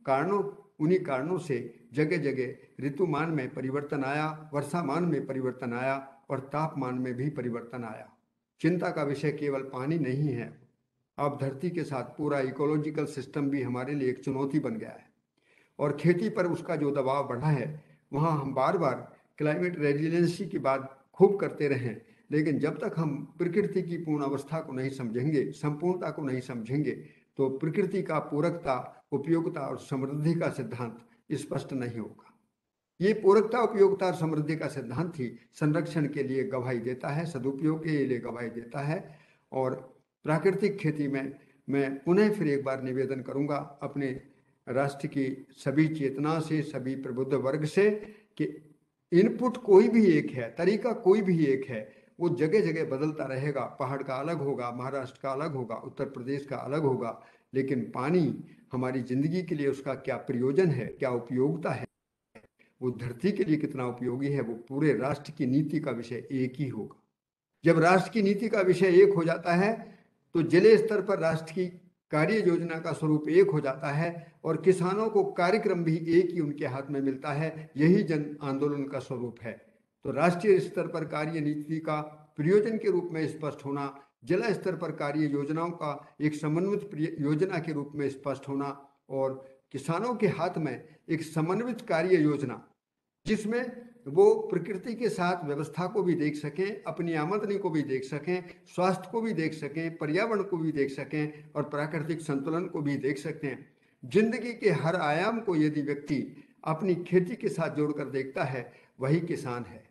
कारणों से जगह जगह ऋतुमान में परिवर्तन आया, वर्षामान में परिवर्तन आया और तापमान में भी परिवर्तन आया। चिंता का विषय केवल पानी नहीं है, अब धरती के साथ पूरा इकोलॉजिकल सिस्टम भी हमारे लिए एक चुनौती बन गया है और खेती पर उसका जो दबाव बढ़ा है, वहाँ हम बार बार क्लाइमेट रेजिलियंसी की बात खूब करते रहें, लेकिन जब तक हम प्रकृति की पूर्ण अवस्था को नहीं समझेंगे, संपूर्णता को नहीं समझेंगे, तो प्रकृति का पूरकता, उपयोगिता और समृद्धि का सिद्धांत स्पष्ट नहीं होगा। ये पूरकता, उपयोगिता और समृद्धि का सिद्धांत ही संरक्षण के लिए गवाही देता है, सदुपयोग के लिए गवाही देता है। और प्राकृतिक खेती में मैं पुनः फिर एक बार निवेदन करूंगा अपने राष्ट्र की सभी चेतना से, सभी प्रबुद्ध वर्ग से कि इनपुट कोई भी एक है, तरीका कोई भी एक है, वो जगह जगह बदलता रहेगा। पहाड़ का अलग होगा, महाराष्ट्र का अलग होगा, उत्तर प्रदेश का अलग होगा, लेकिन पानी हमारी जिंदगी के लिए उसका क्या प्रयोजन है, क्या उपयोगिता है, वो धरती के लिए कितना उपयोगी है, वो पूरे राष्ट्र की नीति का विषय एक ही होगा। जब राष्ट्र की नीति का विषय एक हो जाता है तो जिले स्तर पर राष्ट्र की कार्य योजना का स्वरूप एक हो जाता है और किसानों को कार्यक्रम भी एक ही उनके हाथ में मिलता है। यही जन आंदोलन का स्वरूप है। तो राष्ट्रीय स्तर पर कार्य नीति का प्रयोजन के रूप में स्पष्ट होना, जिला स्तर पर कार्य योजनाओं का एक समन्वित योजना के रूप में स्पष्ट होना और किसानों के हाथ में एक समन्वित कार्य योजना जिसमें वो प्रकृति के साथ व्यवस्था को भी देख सकें, अपनी आमदनी को भी देख सकें, स्वास्थ्य को भी देख सकें, पर्यावरण को भी देख सकें और प्राकृतिक संतुलन को भी देख सकते हैं। जिंदगी के हर आयाम को यदि व्यक्ति अपनी खेती के साथ जोड़कर देखता है, वही किसान है।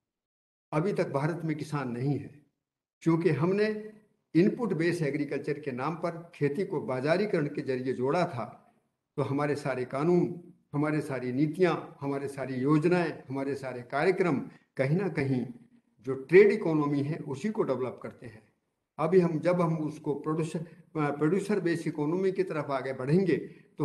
अभी तक भारत में किसान नहीं है, क्योंकि हमने इनपुट बेस एग्रीकल्चर के नाम पर खेती को बाजारीकरण के जरिए जोड़ा था। तो हमारे सारे कानून, हमारे सारी नीतियां, हमारे सारी योजनाएं, हमारे सारे कार्यक्रम कहीं ना कहीं जो ट्रेड इकोनॉमी है उसी को डेवलप करते हैं। अभी जब हम उसको प्रोड्यूसर बेस इकोनॉमी की तरफ आगे बढ़ेंगे तो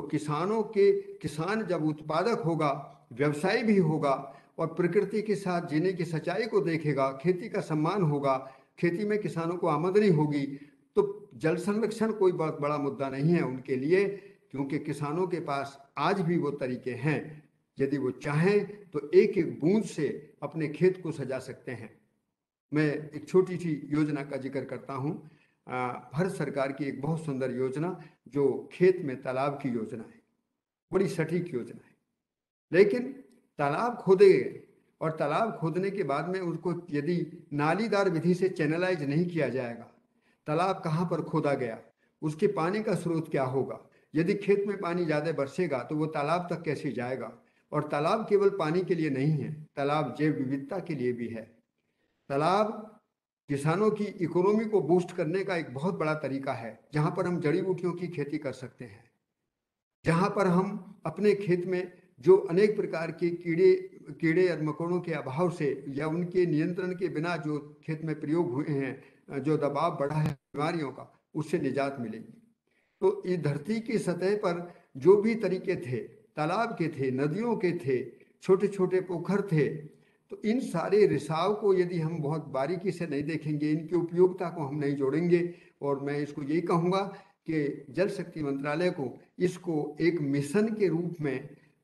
किसान जब उत्पादक होगा, व्यवसायी भी होगा और प्रकृति के साथ जीने की सच्चाई को देखेगा, खेती का सम्मान होगा, खेती में किसानों को आमदनी होगी, तो जल संरक्षण कोई बहुत बड़ा मुद्दा नहीं है उनके लिए, क्योंकि किसानों के पास आज भी वो तरीके हैं, यदि वो चाहें तो एक एक बूंद से अपने खेत को सजा सकते हैं। मैं एक छोटी सी योजना का जिक्र करता हूँ। भारत सरकार की एक बहुत सुंदर योजना जो खेत में तालाब की योजना है, बड़ी सटीक योजना है, लेकिन तालाब खोदे गए और तालाब खोदने के बाद में उसको यदि नालीदार विधि से चैनलाइज नहीं किया जाएगा, तालाब कहाँ पर खोदा गया, उसके पानी का स्रोत क्या होगा, यदि खेत में पानी ज़्यादा बरसेगा तो वो तालाब तक कैसे जाएगा। और तालाब केवल पानी के लिए नहीं है, तालाब जैव विविधता के लिए भी है। तालाब किसानों की इकोनॉमी को बूस्ट करने का एक बहुत बड़ा तरीका है, जहाँ पर हम जड़ी बूटियों की खेती कर सकते हैं, जहाँ पर हम अपने खेत में जो अनेक प्रकार के कीड़े और मकोड़ों के अभाव से या उनके नियंत्रण के बिना जो खेत में प्रयोग हुए हैं, जो दबाव बढ़ा है बीमारियों का, उससे निजात मिलेगी। तो इस धरती की सतह पर जो भी तरीके थे, तालाब के थे, नदियों के थे, छोटे छोटे पोखर थे, तो इन सारे रिसाव को यदि हम बहुत बारीकी से नहीं देखेंगे, इनकी उपयोगिता को हम नहीं जोड़ेंगे, और मैं इसको यही कहूँगा कि जल शक्ति मंत्रालय को इसको एक मिशन के रूप में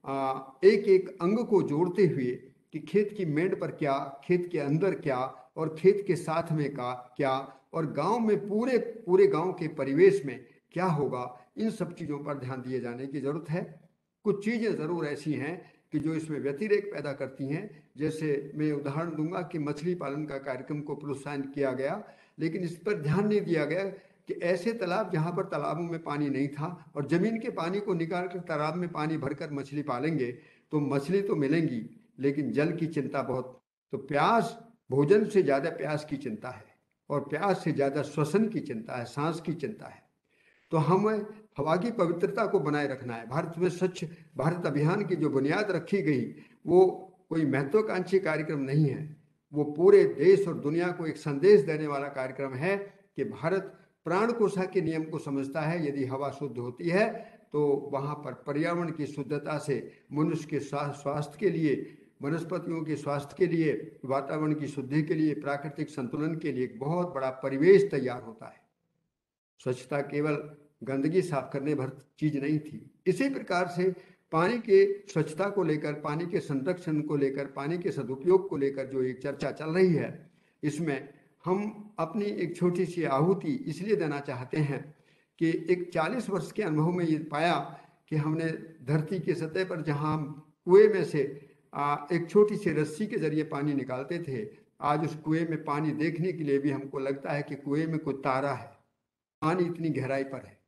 एक एक अंग को जोड़ते हुए कि खेत की मेड़ पर क्या, खेत के अंदर क्या और खेत के साथ में क्या और गांव में पूरे गांव के परिवेश में क्या होगा, इन सब चीज़ों पर ध्यान दिए जाने की जरूरत है। कुछ चीज़ें ज़रूर ऐसी हैं कि जो इसमें व्यतिरेक पैदा करती हैं, जैसे मैं उदाहरण दूंगा कि मछली पालन का कार्यक्रम को प्रोत्साहन किया गया, लेकिन इस पर ध्यान नहीं दिया गया कि ऐसे तालाब जहाँ पर तालाबों में पानी नहीं था और जमीन के पानी को निकाल कर तालाब में पानी भरकर मछली पालेंगे तो मछली तो मिलेंगी, लेकिन जल की चिंता बहुत। तो प्यास, भोजन से ज़्यादा प्यास की चिंता है और प्यास से ज़्यादा श्वसन की चिंता है, सांस की चिंता है। तो हमें हवा की पवित्रता को बनाए रखना है। भारत में स्वच्छ भारत अभियान की जो बुनियाद रखी गई वो कोई महत्वाकांक्षी कार्यक्रम नहीं है, वो पूरे देश और दुनिया को एक संदेश देने वाला कार्यक्रम है कि भारत प्राण कोशा के नियम को समझता है। यदि हवा शुद्ध होती है तो वहाँ पर पर्यावरण की शुद्धता से मनुष्य के स्वास्थ्य के लिए, वनस्पतियों के स्वास्थ्य के लिए, वातावरण की शुद्धि के लिए, प्राकृतिक संतुलन के लिए एक बहुत बड़ा परिवेश तैयार होता है। स्वच्छता केवल गंदगी साफ करने भर चीज नहीं थी। इसी प्रकार से पानी के स्वच्छता को लेकर, पानी के संरक्षण को लेकर, पानी के सदुपयोग को लेकर जो एक चर्चा चल रही है, इसमें हम अपनी एक छोटी सी आहुति इसलिए देना चाहते हैं कि एक 40 वर्ष के अनुभव में ये पाया कि हमने धरती की सतह पर जहाँ हम कुएं में से एक छोटी सी रस्सी के जरिए पानी निकालते थे, आज उस कुएं में पानी देखने के लिए भी हमको लगता है कि कुएं में कोई तारा है, पानी इतनी गहराई पर है।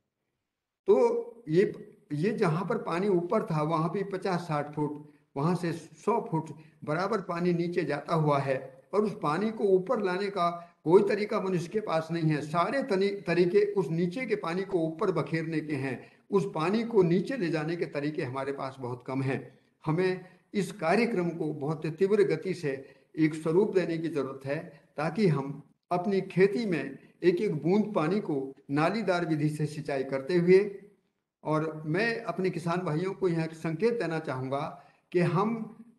तो ये जहाँ पर पानी ऊपर था वहाँ भी 50-60 फुट, वहाँ से 100 फुट बराबर पानी नीचे जाता हुआ है और उस पानी को ऊपर लाने का कोई तरीका मनुष्य के पास नहीं है। सारे तरीके उस नीचे के पानी को ऊपर बखेरने के हैं, उस पानी को नीचे ले जाने के तरीके हमारे पास बहुत कम हैं। हमें इस कार्यक्रम को बहुत तीव्र गति से एक स्वरूप देने की जरूरत है ताकि हम अपनी खेती में एक एक बूंद पानी को नालीदार विधि से सिंचाई करते हुए, और मैं अपने किसान भाइयों को यह संकेत देना चाहूँगा कि हम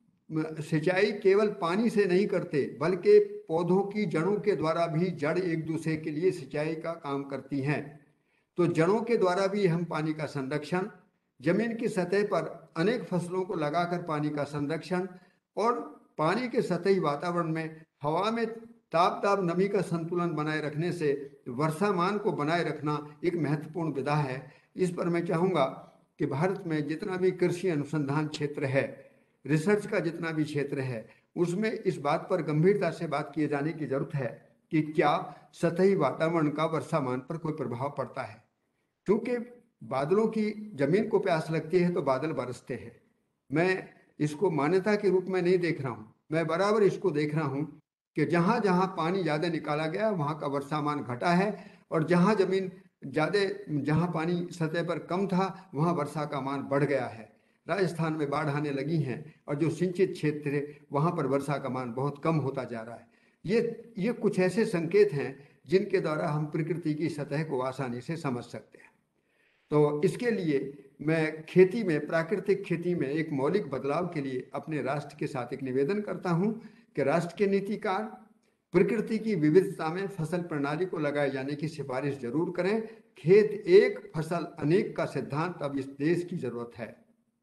सिंचाई केवल पानी से नहीं करते बल्कि पौधों की जड़ों के द्वारा भी, जड़ एक दूसरे के लिए सिंचाई का काम करती हैं। तो जड़ों के द्वारा भी हम पानी का संरक्षण, जमीन की सतह पर अनेक फसलों को लगाकर पानी का संरक्षण और पानी के सतही वातावरण में हवा में ताप नमी का संतुलन बनाए रखने से वर्षामान को बनाए रखना एक महत्वपूर्ण विधा है। इस पर मैं चाहूँगा कि भारत में जितना भी कृषि अनुसंधान क्षेत्र है, रिसर्च का जितना भी क्षेत्र है, उसमें इस बात पर गंभीरता से बात किए जाने की जरूरत है कि क्या सतही वातावरण का वर्षामान पर कोई प्रभाव पड़ता है। क्योंकि बादलों की, जमीन को प्यास लगती है तो बादल बरसते हैं। मैं इसको मान्यता के रूप में नहीं देख रहा हूँ, मैं बराबर इसको देख रहा हूँ कि जहाँ जहाँ पानी ज़्यादा निकाला गया वहाँ का वर्षामान घटा है और जहाँ जमीन ज़्यादा, जहाँ पानी सतह पर कम था वहाँ वर्षा का मान बढ़ गया है। राजस्थान में बाढ़ आने लगी हैं और जो सिंचित क्षेत्र है वहाँ पर वर्षा का मान बहुत कम होता जा रहा है। ये कुछ ऐसे संकेत हैं जिनके द्वारा हम प्रकृति की सतह को आसानी से समझ सकते हैं। तो इसके लिए मैं खेती में, प्राकृतिक खेती में एक मौलिक बदलाव के लिए अपने राष्ट्र के साथ एक निवेदन करता हूँ कि राष्ट्र के नीतिकार प्रकृति की विविधता में फसल प्रणाली को लगाए जाने की सिफारिश जरूर करें। खेत एक फसल अनेक का सिद्धांत अब इस देश की जरूरत है।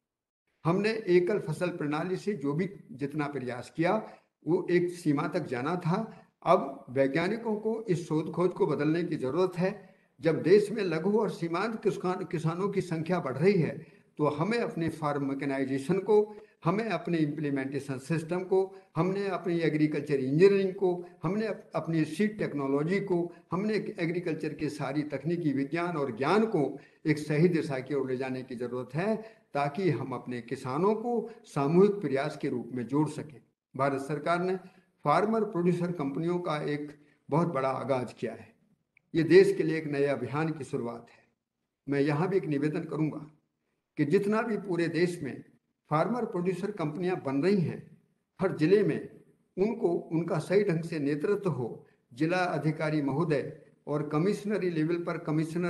हमने एकल फसल प्रणाली से जो भी जितना प्रयास किया वो एक सीमा तक जाना था। अब वैज्ञानिकों को इस शोध खोज को बदलने की जरूरत है। जब देश में लघु और सीमांत किसानों की संख्या बढ़ रही है तो हमें अपने फार्म मैकेनाइजेशन को, हमें अपने इम्प्लीमेंटेशन सिस्टम को, हमने अपनी एग्रीकल्चर इंजीनियरिंग को, हमने अपनी सीड टेक्नोलॉजी को, हमने एग्रीकल्चर के सारी तकनीकी विज्ञान और ज्ञान को एक सही दिशा की ओर ले जाने की जरूरत है ताकि हम अपने किसानों को सामूहिक प्रयास के रूप में जोड़ सकें। भारत सरकार ने फार्मर प्रोड्यूसर कंपनियों का एक बहुत बड़ा आगाज किया है। ये देश के लिए एक नए अभियान की शुरुआत है। मैं यहाँ भी एक निवेदन करूँगा कि जितना भी पूरे देश में फार्मर प्रोड्यूसर कंपनियां बन रही हैं, हर जिले में उनको उनका सही ढंग से नेतृत्व हो। जिला अधिकारी महोदय और कमिश्नरी लेवल पर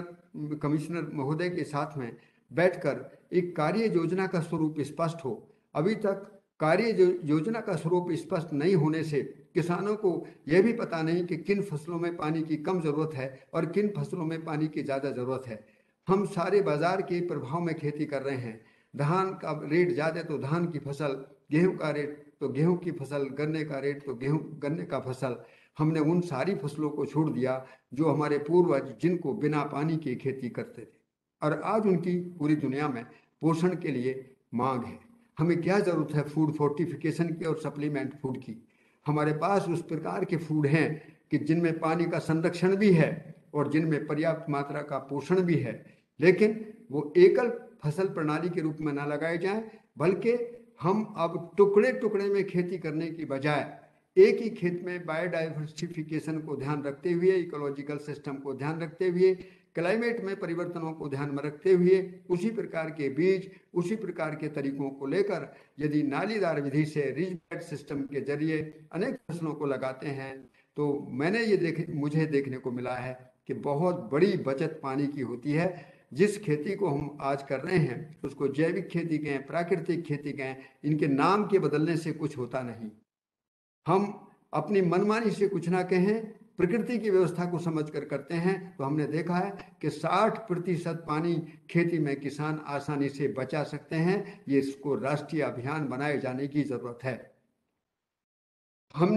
कमिश्नर महोदय के साथ में बैठकर एक कार्य योजना का स्वरूप स्पष्ट हो। अभी तक कार्य योजना का स्वरूप स्पष्ट नहीं होने से किसानों को यह भी पता नहीं कि किन फसलों में पानी की कम जरूरत है और किन फसलों में पानी की ज़्यादा जरूरत है। हम सारे बाजार के प्रभाव में खेती कर रहे हैं। धान का रेट ज़्यादा तो धान की फसल, गेहूं का रेट तो गेहूं की फसल, गन्ने का रेट तो गन्ने का फसल। हमने उन सारी फसलों को छोड़ दिया जो हमारे पूर्वज जिनको बिना पानी की खेती करते थे, और आज उनकी पूरी दुनिया में पोषण के लिए मांग है। हमें क्या ज़रूरत है फूड फोर्टिफिकेशन की और सप्लीमेंट फूड की। हमारे पास उस प्रकार के फूड हैं कि जिनमें पानी का संरक्षण भी है, और जिनमें पर्याप्त मात्रा का पोषण भी है, लेकिन वो एकल फसल प्रणाली के रूप में ना लगाए जाएं, बल्कि हम अब टुकड़े टुकड़े में खेती करने की बजाय एक ही खेत में बायोडाइवर्सिफिकेशन को ध्यान रखते हुए, इकोलॉजिकल सिस्टम को ध्यान रखते हुए, क्लाइमेट में परिवर्तनों को ध्यान में रखते हुए उसी प्रकार के बीज, उसी प्रकार के तरीकों को लेकर यदि नालीदार विधि से रिज बेड सिस्टम के जरिए अनेक फसलों को लगाते हैं, तो मुझे देखने को मिला है कि बहुत बड़ी बचत पानी की होती है। जिस खेती को हम आज कर रहे हैं उसको जैविक खेती कहें, प्राकृतिक खेती कहें, इनके नाम के बदलने से कुछ होता नहीं। हम अपनी मनमानी से कुछ ना कहें, प्रकृति की व्यवस्था को समझकर करते हैं, तो हमने देखा है कि 60% पानी खेती में किसान आसानी से बचा सकते हैं। ये इसको राष्ट्रीय अभियान बनाए जाने की जरूरत है। हम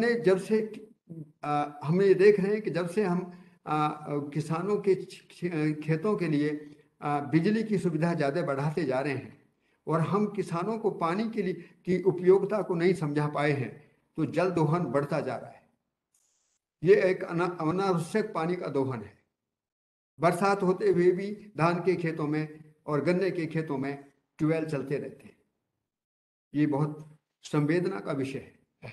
ये देख रहे हैं कि जब से हम किसानों के खेतों के लिए बिजली की सुविधा ज़्यादा बढ़ाते जा रहे हैं और हम किसानों को पानी की उपयोगिता को नहीं समझा पाए हैं, तो जल दोहन बढ़ता जा रहा है। ये एक अनावश्यक पानी का दोहन है। बरसात होते हुए भी धान के खेतों में और गन्ने के खेतों में ट्यूबवेल चलते रहते हैं। ये बहुत संवेदना का विषय है।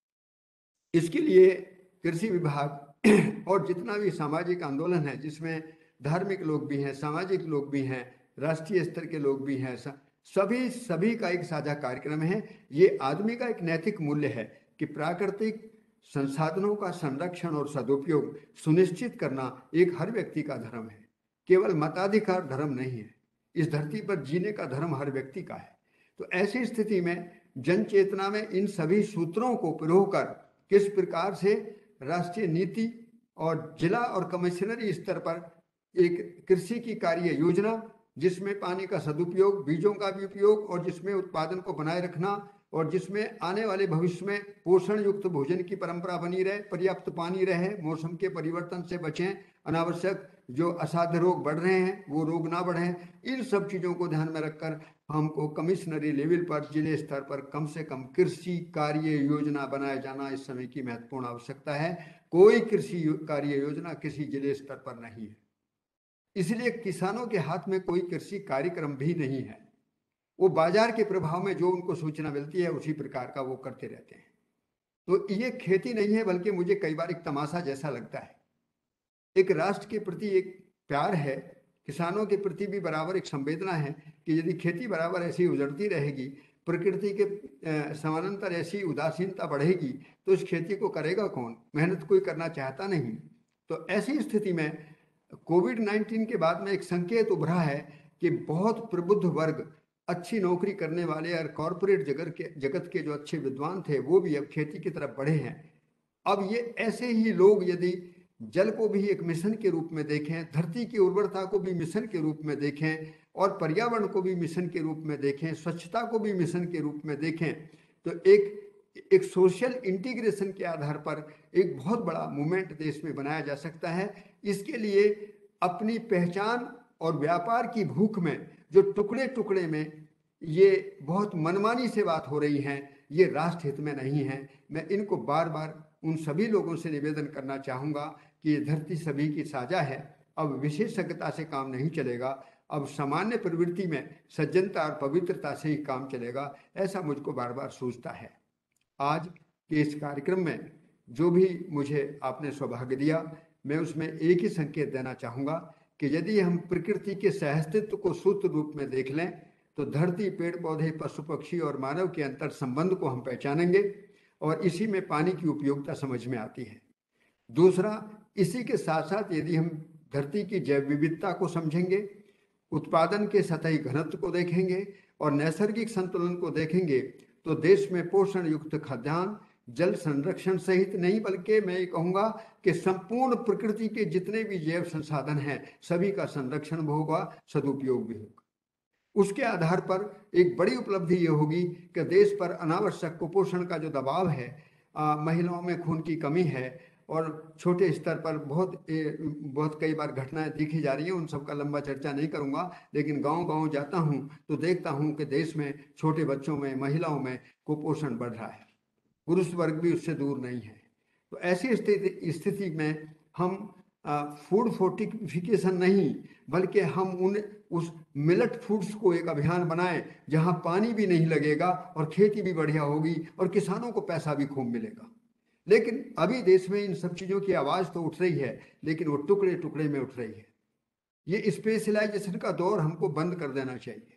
इसके लिए कृषि विभाग और जितना भी सामाजिक आंदोलन है, जिसमें धार्मिक लोग भी हैं, सामाजिक लोग भी हैं, राष्ट्रीय स्तर के लोग भी हैं, सभी का एक साझा कार्यक्रम है। ये आदमी का एक नैतिक मूल्य है कि प्राकृतिक संसाधनों का संरक्षण और सदुपयोग सुनिश्चित करना एक हर व्यक्ति का धर्म है। केवल मताधिकार धर्म नहीं है। इस धरती पर जीने का धर्म हर व्यक्ति का है। तो ऐसी स्थिति में जन चेतना में इन सभी सूत्रों को पिरोकर किस प्रकार से राष्ट्रीय नीति और जिला और कमिश्नरी स्तर पर एक कृषि की कार्य योजना, जिसमें पानी का सदुपयोग, बीजों का भी उपयोग और जिसमें उत्पादन को बनाए रखना और जिसमें आने वाले भविष्य में पोषण युक्त भोजन की परंपरा बनी रहे, पर्याप्त पानी रहे, मौसम के परिवर्तन से बचें, अनावश्यक जो असाध्य रोग बढ़ रहे हैं वो रोग ना बढ़ें। इन सब चीज़ों को ध्यान में रखकर हमको कमिश्नरी लेवल पर, जिले स्तर पर कम से कम कृषि कार्य योजना बनाया जाना इस समय की महत्वपूर्ण आवश्यकता है। कोई कृषि कार्य योजना किसी जिले स्तर पर नहीं है, इसलिए किसानों के हाथ में कोई कृषि कार्यक्रम भी नहीं है। वो बाजार के प्रभाव में जो उनको सूचना मिलती है उसी प्रकार का वो करते रहते हैं। तो ये खेती नहीं है, बल्कि मुझे कई बार एक तमाशा जैसा लगता है। एक राष्ट्र के प्रति एक प्यार है, किसानों के प्रति भी बराबर एक संवेदना है कि यदि खेती बराबर ऐसी उजड़ती रहेगी, प्रकृति के समानांतर ऐसी उदासीनता बढ़ेगी, तो इस खेती को करेगा कौन? मेहनत कोई करना चाहता नहीं। तो ऐसी स्थिति में कोविड-19 के बाद में एक संकेत उभरा है कि बहुत प्रबुद्ध वर्ग, अच्छी नौकरी करने वाले और कॉरपोरेट जगत के जो अच्छे विद्वान थे वो भी अब खेती की तरफ बढ़े हैं। अब ये ऐसे ही लोग यदि जल को भी एक मिशन के रूप में देखें, धरती की उर्वरता को भी मिशन के रूप में देखें और पर्यावरण को भी मिशन के रूप में देखें, स्वच्छता को भी मिशन के रूप में देखें, तो एक सोशल इंटीग्रेशन के आधार पर एक बहुत बड़ा मूवमेंट देश में बनाया जा सकता है। इसके लिए अपनी पहचान और व्यापार की भूख में जो टुकड़े टुकड़े में ये बहुत मनमानी से बात हो रही है, ये राष्ट्र हित में नहीं है। मैं इनको बार बार उन सभी लोगों से निवेदन करना चाहूँगा कि ये धरती सभी की साझा है। अब विशेषज्ञता से काम नहीं चलेगा, अब सामान्य प्रवृत्ति में सज्जनता और पवित्रता से ही काम चलेगा, ऐसा मुझको बार बार सूझता है। आज के इस कार्यक्रम में जो भी मुझे आपने सौभाग्य दिया, मैं उसमें एक ही संकेत देना चाहूँगा कि यदि हम प्रकृति के सहअस्तित्व को सूत्र रूप में देख लें तो धरती, पेड़ पौधे, पशु पक्षी और मानव के अंतर संबंध को हम पहचानेंगे और इसी में पानी की उपयोगिता समझ में आती है। दूसरा, इसी के साथ साथ यदि हम धरती की जैव विविधता को समझेंगे, उत्पादन के सतही घनत्व को देखेंगे और नैसर्गिक संतुलन को देखेंगे, तो देश में पोषण युक्त खाद्यान्न, जल संरक्षण सहित नहीं, बल्कि मैं ये कहूँगा कि संपूर्ण प्रकृति के जितने भी जैव संसाधन हैं सभी का संरक्षण भी होगा, सदुपयोग भी होगा। उसके आधार पर एक बड़ी उपलब्धि ये होगी कि देश पर अनावश्यक कुपोषण का जो दबाव है, महिलाओं में खून की कमी है और छोटे स्तर पर बहुत कई बार घटनाएं दिखी जा रही हैं, उन सब का लंबा चर्चा नहीं करूंगा, लेकिन गांव-गांव जाता हूं तो देखता हूं कि देश में छोटे बच्चों में, महिलाओं में कुपोषण बढ़ रहा है, पुरुष वर्ग भी उससे दूर नहीं है। तो ऐसी स्थिति में हम फूड फोर्टिफिकेशन नहीं, बल्कि हम उस मिलेट फूड्स को एक अभियान बनाएं जहां पानी भी नहीं लगेगा और खेती भी बढ़िया होगी और किसानों को पैसा भी खूब मिलेगा। लेकिन अभी देश में इन सब चीज़ों की आवाज़ तो उठ रही है, लेकिन वो टुकड़े टुकड़े में उठ रही है। ये स्पेशलाइजेशन का दौर हमको बंद कर देना चाहिए।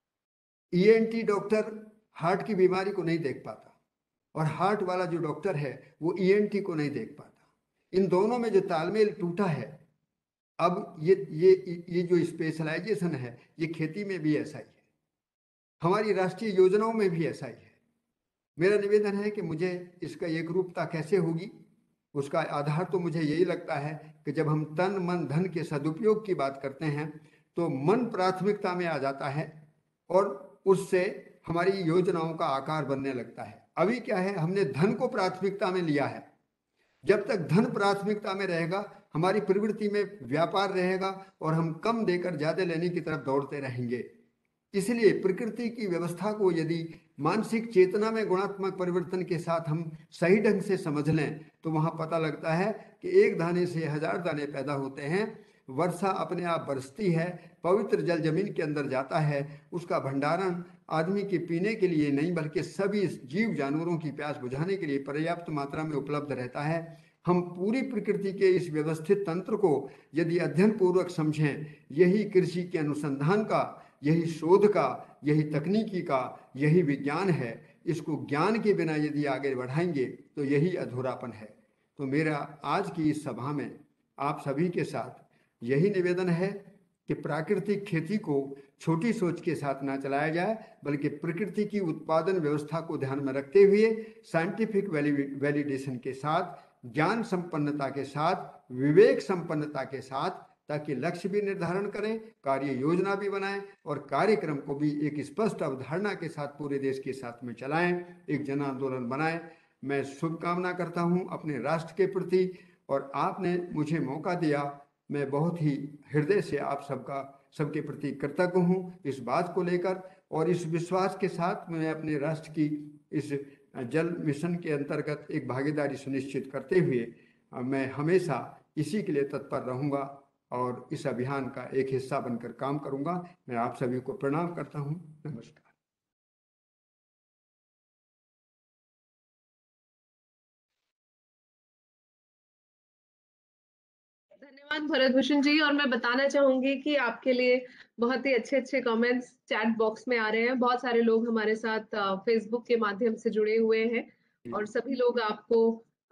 ईएनटी डॉक्टर हार्ट की बीमारी को नहीं देख पाता और हार्ट वाला जो डॉक्टर है वो ईएनटी को नहीं देख पाता। इन दोनों में जो तालमेल टूटा है, अब ये जो स्पेशलाइजेशन है ये खेती में भी ऐसा ही है, हमारी राष्ट्रीय योजनाओं में भी ऐसा ही है। मेरा निवेदन है कि मुझे इसका एक रूपता कैसे होगी, उसका आधार तो मुझे यही लगता है कि जब हम तन मन धन के सदुपयोग की बात करते हैं तो मन प्राथमिकता में आ जाता है और उससे हमारी योजनाओं का आकार बनने लगता है। अभी क्या है, हमने धन को प्राथमिकता में लिया है। जब तक धन प्राथमिकता में रहेगा हमारी प्रवृत्ति में व्यापार रहेगा और हम कम देकर ज्यादा लेने की तरफ दौड़ते रहेंगे। इसलिए प्रकृति की व्यवस्था को यदि मानसिक चेतना में गुणात्मक परिवर्तन के साथ हम सही ढंग से समझ लें तो वहां पता लगता है कि एक दाने से 1000 दाने पैदा होते हैं। वर्षा अपने आप बरसती है, पवित्र जल जमीन के अंदर जाता है, उसका भंडारण आदमी के पीने के लिए नहीं बल्कि सभी जीव जानवरों की प्यास बुझाने के लिए पर्याप्त मात्रा में उपलब्ध रहता है। हम पूरी प्रकृति के इस व्यवस्थित तंत्र को यदि अध्ययन पूर्वक समझें, यही कृषि के अनुसंधान का, यही शोध का, यही तकनीकी का, यही विज्ञान है। इसको ज्ञान के बिना यदि आगे बढ़ाएंगे तो यही अधूरापन है। तो मेरा आज की इस सभा में आप सभी के साथ यही निवेदन है कि प्राकृतिक खेती को छोटी सोच के साथ ना चलाया जाए बल्कि प्रकृति की उत्पादन व्यवस्था को ध्यान में रखते हुए साइंटिफिक वैलिडेशन के साथ, ज्ञान संपन्नता के साथ, विवेक संपन्नता के साथ, ताकि लक्ष्य भी निर्धारण करें, कार्य योजना भी बनाएं और कार्यक्रम को भी एक स्पष्ट अवधारणा के साथ पूरे देश के साथ में चलाएं, एक जन आंदोलन बनाएं। मैं शुभकामना करता हूं अपने राष्ट्र के प्रति और आपने मुझे मौका दिया। मैं बहुत ही हृदय से आप सबके प्रति कृतज्ञ हूं इस बात को लेकर और इस विश्वास के साथ मैं अपने राष्ट्र की इस जल मिशन के अंतर्गत एक भागीदारी सुनिश्चित करते हुए मैं हमेशा इसी के लिए तत्पर रहूंगा और इस अभियान का एक हिस्सा बनकर काम करूंगा। मैं आप सभी को प्रणाम करता हूं। नमस्कार। धन्यवाद भरत भूषण जी। और मैं बताना चाहूंगी कि आपके लिए बहुत ही अच्छे अच्छे कमेंट्स चैट बॉक्स में आ रहे हैं। बहुत सारे लोग हमारे साथ फेसबुक के माध्यम से जुड़े हुए हैं और सभी लोग आपको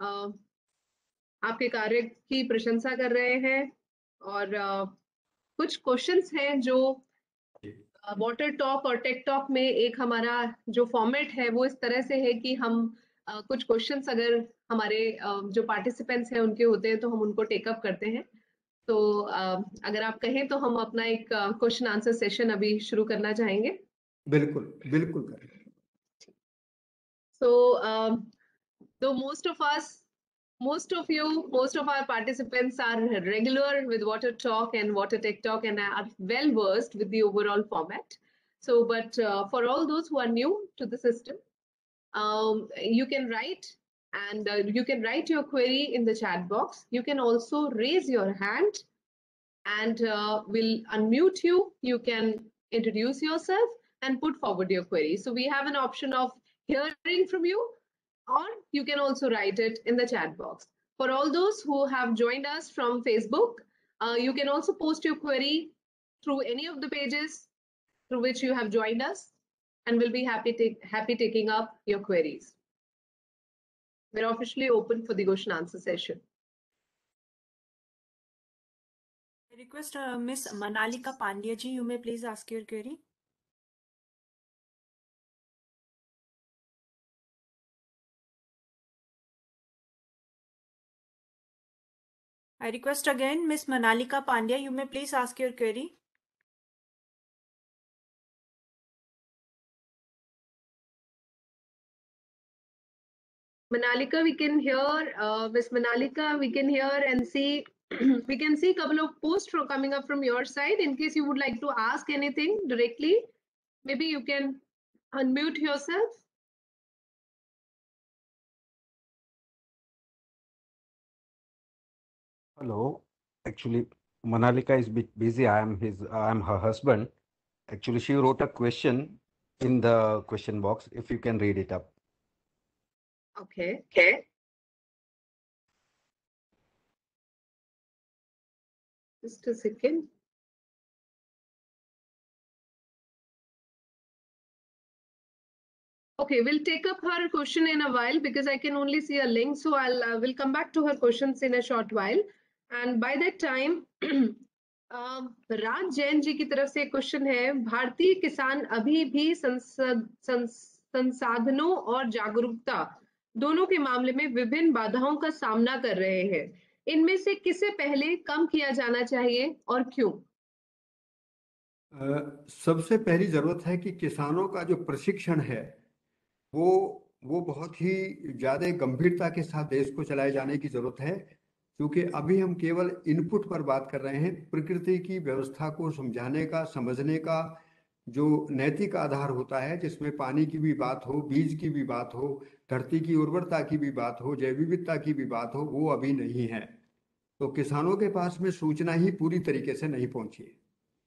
आपके कार्य की प्रशंसा कर रहे हैं। और कुछ क्वेश्चंस हैं जो वाटर टॉक और टेक टॉक में एक हमारा जो फॉर्मेट है वो इस तरह से है कि हम कुछ क्वेश्चंस अगर हमारे जो पार्टिसिपेंट्स हैं उनके होते हैं तो हम उनको टेकअप करते हैं। तो अगर आप कहें तो हम अपना एक क्वेश्चन आंसर सेशन अभी शुरू करना चाहेंगे। बिल्कुल बिल्कुल करें। So though most of our participants are regular with Water Talk and Water Tech Talk and are well versed with the overall format. So, but for all those who are new to the system, you can write and you can write your query in the chat box. You can also raise your hand and we'll unmute you. You can introduce yourself and put forward your query. So we have an option of hearing from you, or you can also write it in the chat box. For all those who have joined us from Facebook, you can also post your query through any of the pages through which you have joined us, and we'll be happy taking up your queries. We're officially open for the question answer session. I request Miss Manalika Pandya ji, you may please ask your query. I request again Miss Manalika Pandya, you may please ask your query. Manalika, we can hear, Miss Manalika, we can hear and see, we can see a couple of posts coming up from your side. In case you would like to ask anything directly, maybe you can unmute yourself. Hello. Actually, Manalika is a bit busy. I am her husband. Actually, she wrote a question in the question box. If you can read it up. Okay. Just a second. Okay, we'll take up her question in a while because I can only see a link. So we'll come back to her questions in a short while. And by that time, राज जैन जी की तरफ से क्वेश्चन है, भारतीय किसान अभी भी संसाधनों और जागरूकता दोनों के मामले में विभिन्न बाधाओं का सामना कर रहे हैं। इनमें से किसे पहले कम किया जाना चाहिए और क्यों? सबसे पहली जरूरत है कि किसानों का जो प्रशिक्षण है वो बहुत ही ज्यादा गंभीरता के साथ देश को चलाए जाने की जरूरत है, क्योंकि अभी हम केवल इनपुट पर बात कर रहे हैं। प्रकृति की व्यवस्था को समझाने का, समझने का जो नैतिक आधार होता है, जिसमें पानी की भी बात हो, बीज की भी बात हो, धरती की उर्वरता की भी बात हो, जैव विविधता की भी बात हो, वो अभी नहीं है। तो किसानों के पास में सूचना ही पूरी तरीके से नहीं पहुंची है।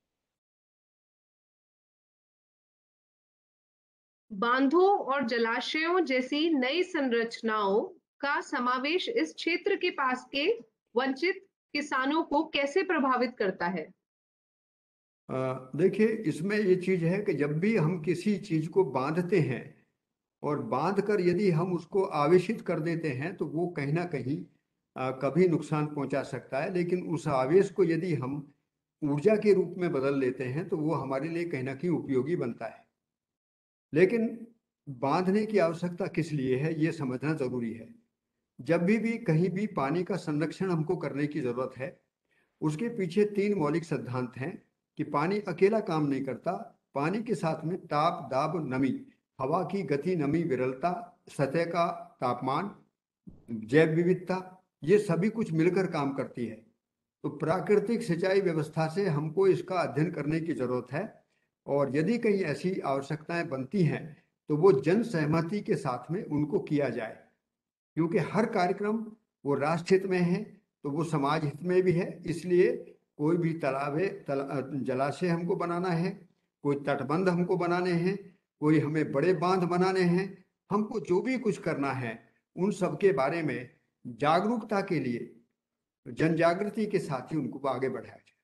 बांधों और जलाशयों जैसी नई संरचनाओं का समावेश इस क्षेत्र के पास के वंचित किसानों को कैसे प्रभावित करता है? देखिए, इसमें ये चीज है कि जब भी हम किसी चीज को बांधते हैं और बांध कर यदि हम उसको आवेशित कर देते हैं तो वो कहीं ना कहीं कभी नुकसान पहुंचा सकता है। लेकिन उस आवेश को यदि हम ऊर्जा के रूप में बदल लेते हैं तो वो हमारे लिए कहीं ना कहीं उपयोगी बनता है। लेकिन बांधने की आवश्यकता किस लिए है, ये समझना जरूरी है। जब भी कहीं भी पानी का संरक्षण हमको करने की जरूरत है, उसके पीछे 3 मौलिक सिद्धांत हैं कि पानी अकेला काम नहीं करता। पानी के साथ में ताप, दाब, नमी, हवा की गति, नमी, विरलता, सतह का तापमान, जैव विविधता, ये सभी कुछ मिलकर काम करती है। तो प्राकृतिक सिंचाई व्यवस्था से हमको इसका अध्ययन करने की जरूरत है, और यदि कहीं ऐसी आवश्यकताएं बनती हैं तो वो जन सहमति के साथ में उनको किया जाए, क्योंकि हर कार्यक्रम वो राष्ट्र हित में है तो वो समाज हित में भी है। इसलिए कोई भी जलाशय हमको बनाना है, कोई तटबंध हमको बनाने हैं, कोई हमें बड़े बांध बनाने हैं, हमको जो भी कुछ करना है उन सब के बारे में जागरूकता के लिए जन जागृति के साथ ही उनको आगे बढ़ाया जाए।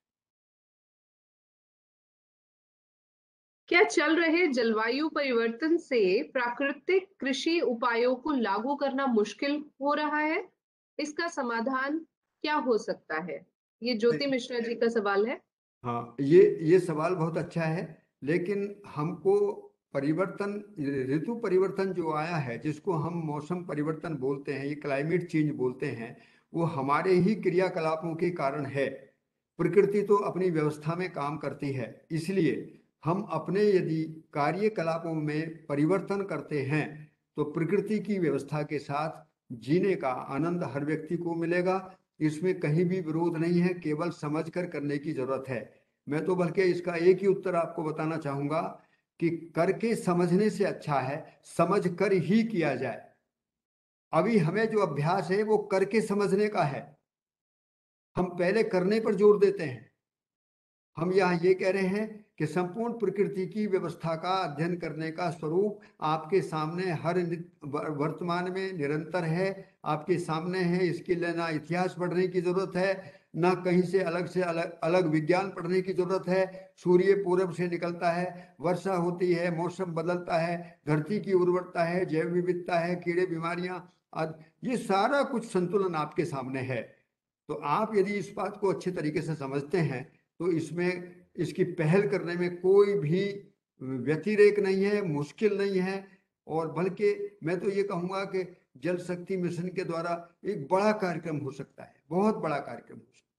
क्या चल रहे जलवायु परिवर्तन से प्राकृतिक कृषि उपायों को लागू करना मुश्किल हो रहा है? इसका समाधान क्या हो सकता है? ये ज्योति मिश्रा जी का सवाल है। हाँ, ये सवाल बहुत अच्छा है, लेकिन हमको परिवर्तन, ऋतु परिवर्तन जो आया है, जिसको हम मौसम परिवर्तन बोलते हैं, ये क्लाइमेट चेंज बोलते हैं, वो हमारे ही क्रियाकलापों के कारण है। प्रकृति तो अपनी व्यवस्था में काम करती है, इसलिए हम अपने यदि कार्यकलापों में परिवर्तन करते हैं तो प्रकृति की व्यवस्था के साथ जीने का आनंद हर व्यक्ति को मिलेगा। इसमें कहीं भी विरोध नहीं है, केवल समझकर करने की जरूरत है। मैं तो बल्कि इसका एक ही उत्तर आपको बताना चाहूंगा कि करके समझने से अच्छा है समझ कर ही किया जाए। अभी हमें जो अभ्यास है वो करके समझने का है, हम पहले करने पर जोर देते हैं। हम यहाँ ये कह रहे हैं कि संपूर्ण प्रकृति की व्यवस्था का अध्ययन करने का स्वरूप आपके सामने हर वर्तमान में निरंतर है, आपके सामने है। इसके लिए ना इतिहास पढ़ने की जरूरत है, ना कहीं से अलग विज्ञान पढ़ने की जरूरत है। सूर्य पूरब से निकलता है, वर्षा होती है, मौसम बदलता है, धरती की उर्वरता है, जैव विविधता है, कीड़े बीमारियां, ये सारा कुछ संतुलन आपके सामने है। तो आप यदि इस बात को अच्छे तरीके से समझते हैं तो इसमें इसकी पहल करने में कोई भी व्यतिरेक नहीं है, मुश्किल नहीं है। और बल्कि मैं तो ये कहूँगा कि जल शक्ति मिशन के द्वारा एक बड़ा कार्यक्रम हो सकता है, बहुत बड़ा कार्यक्रम हो सकता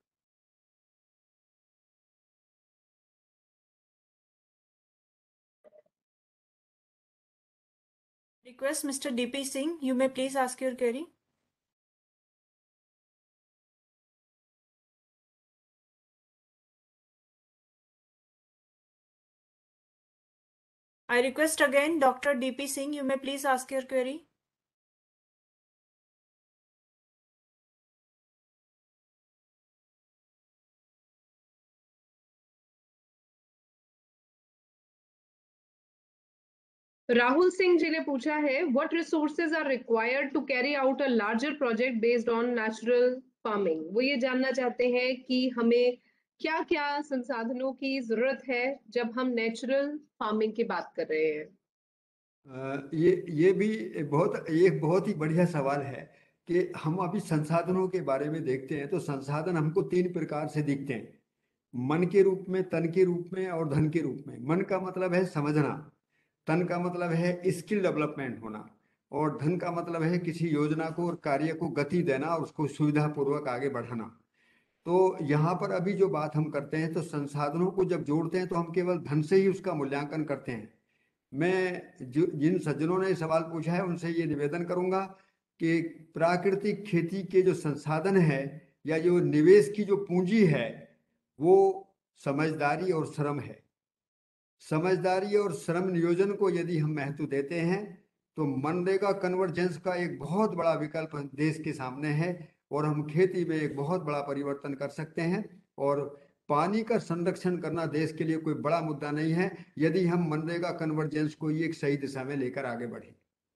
है। Request Mr. DP Singh, you may please ask your query. I request again Dr. DP Singh, you may please ask your query. Rahul Singh ji ने पूछा है, what resources are required to carry out a larger project based on natural farming. वो ये जानना चाहते हैं कि हमें क्या क्या संसाधनों की जरूरत है जब हम नेचुरल फार्मिंग की बात कर रहे हैं। ये भी ये बहुत ही बढ़िया सवाल है कि हम अभी संसाधनों के बारे में देखते हैं तो संसाधन हमको तीन प्रकार से दिखते हैं, मन के रूप में, तन के रूप में और धन के रूप में। मन का मतलब है समझना, तन का मतलब है स्किल डेवलपमेंट होना, और धन का मतलब है किसी योजना को और कार्य को गति देना और उसको सुविधा पूर्वक आगे बढ़ाना। तो यहाँ पर अभी जो बात हम करते हैं तो संसाधनों को जब जोड़ते हैं तो हम केवल धन से ही उसका मूल्यांकन करते हैं। मैं जिन सज्जनों ने सवाल पूछा है उनसे ये निवेदन करूंगा कि प्राकृतिक खेती के जो संसाधन है या जो निवेश की जो पूंजी है वो समझदारी और श्रम है। समझदारी और श्रम नियोजन को यदि हम महत्व देते हैं तो मनरेगा कन्वर्जेंस का एक बहुत बड़ा विकल्प देश के सामने है और हम खेती में एक बहुत बड़ा परिवर्तन कर सकते हैं। और पानी का संरक्षण करना देश के लिए कोई बड़ा मुद्दा नहीं है यदि हम मनरेगा कन्वर्जेंस को एक सही दिशा में लेकर आगे बढ़े।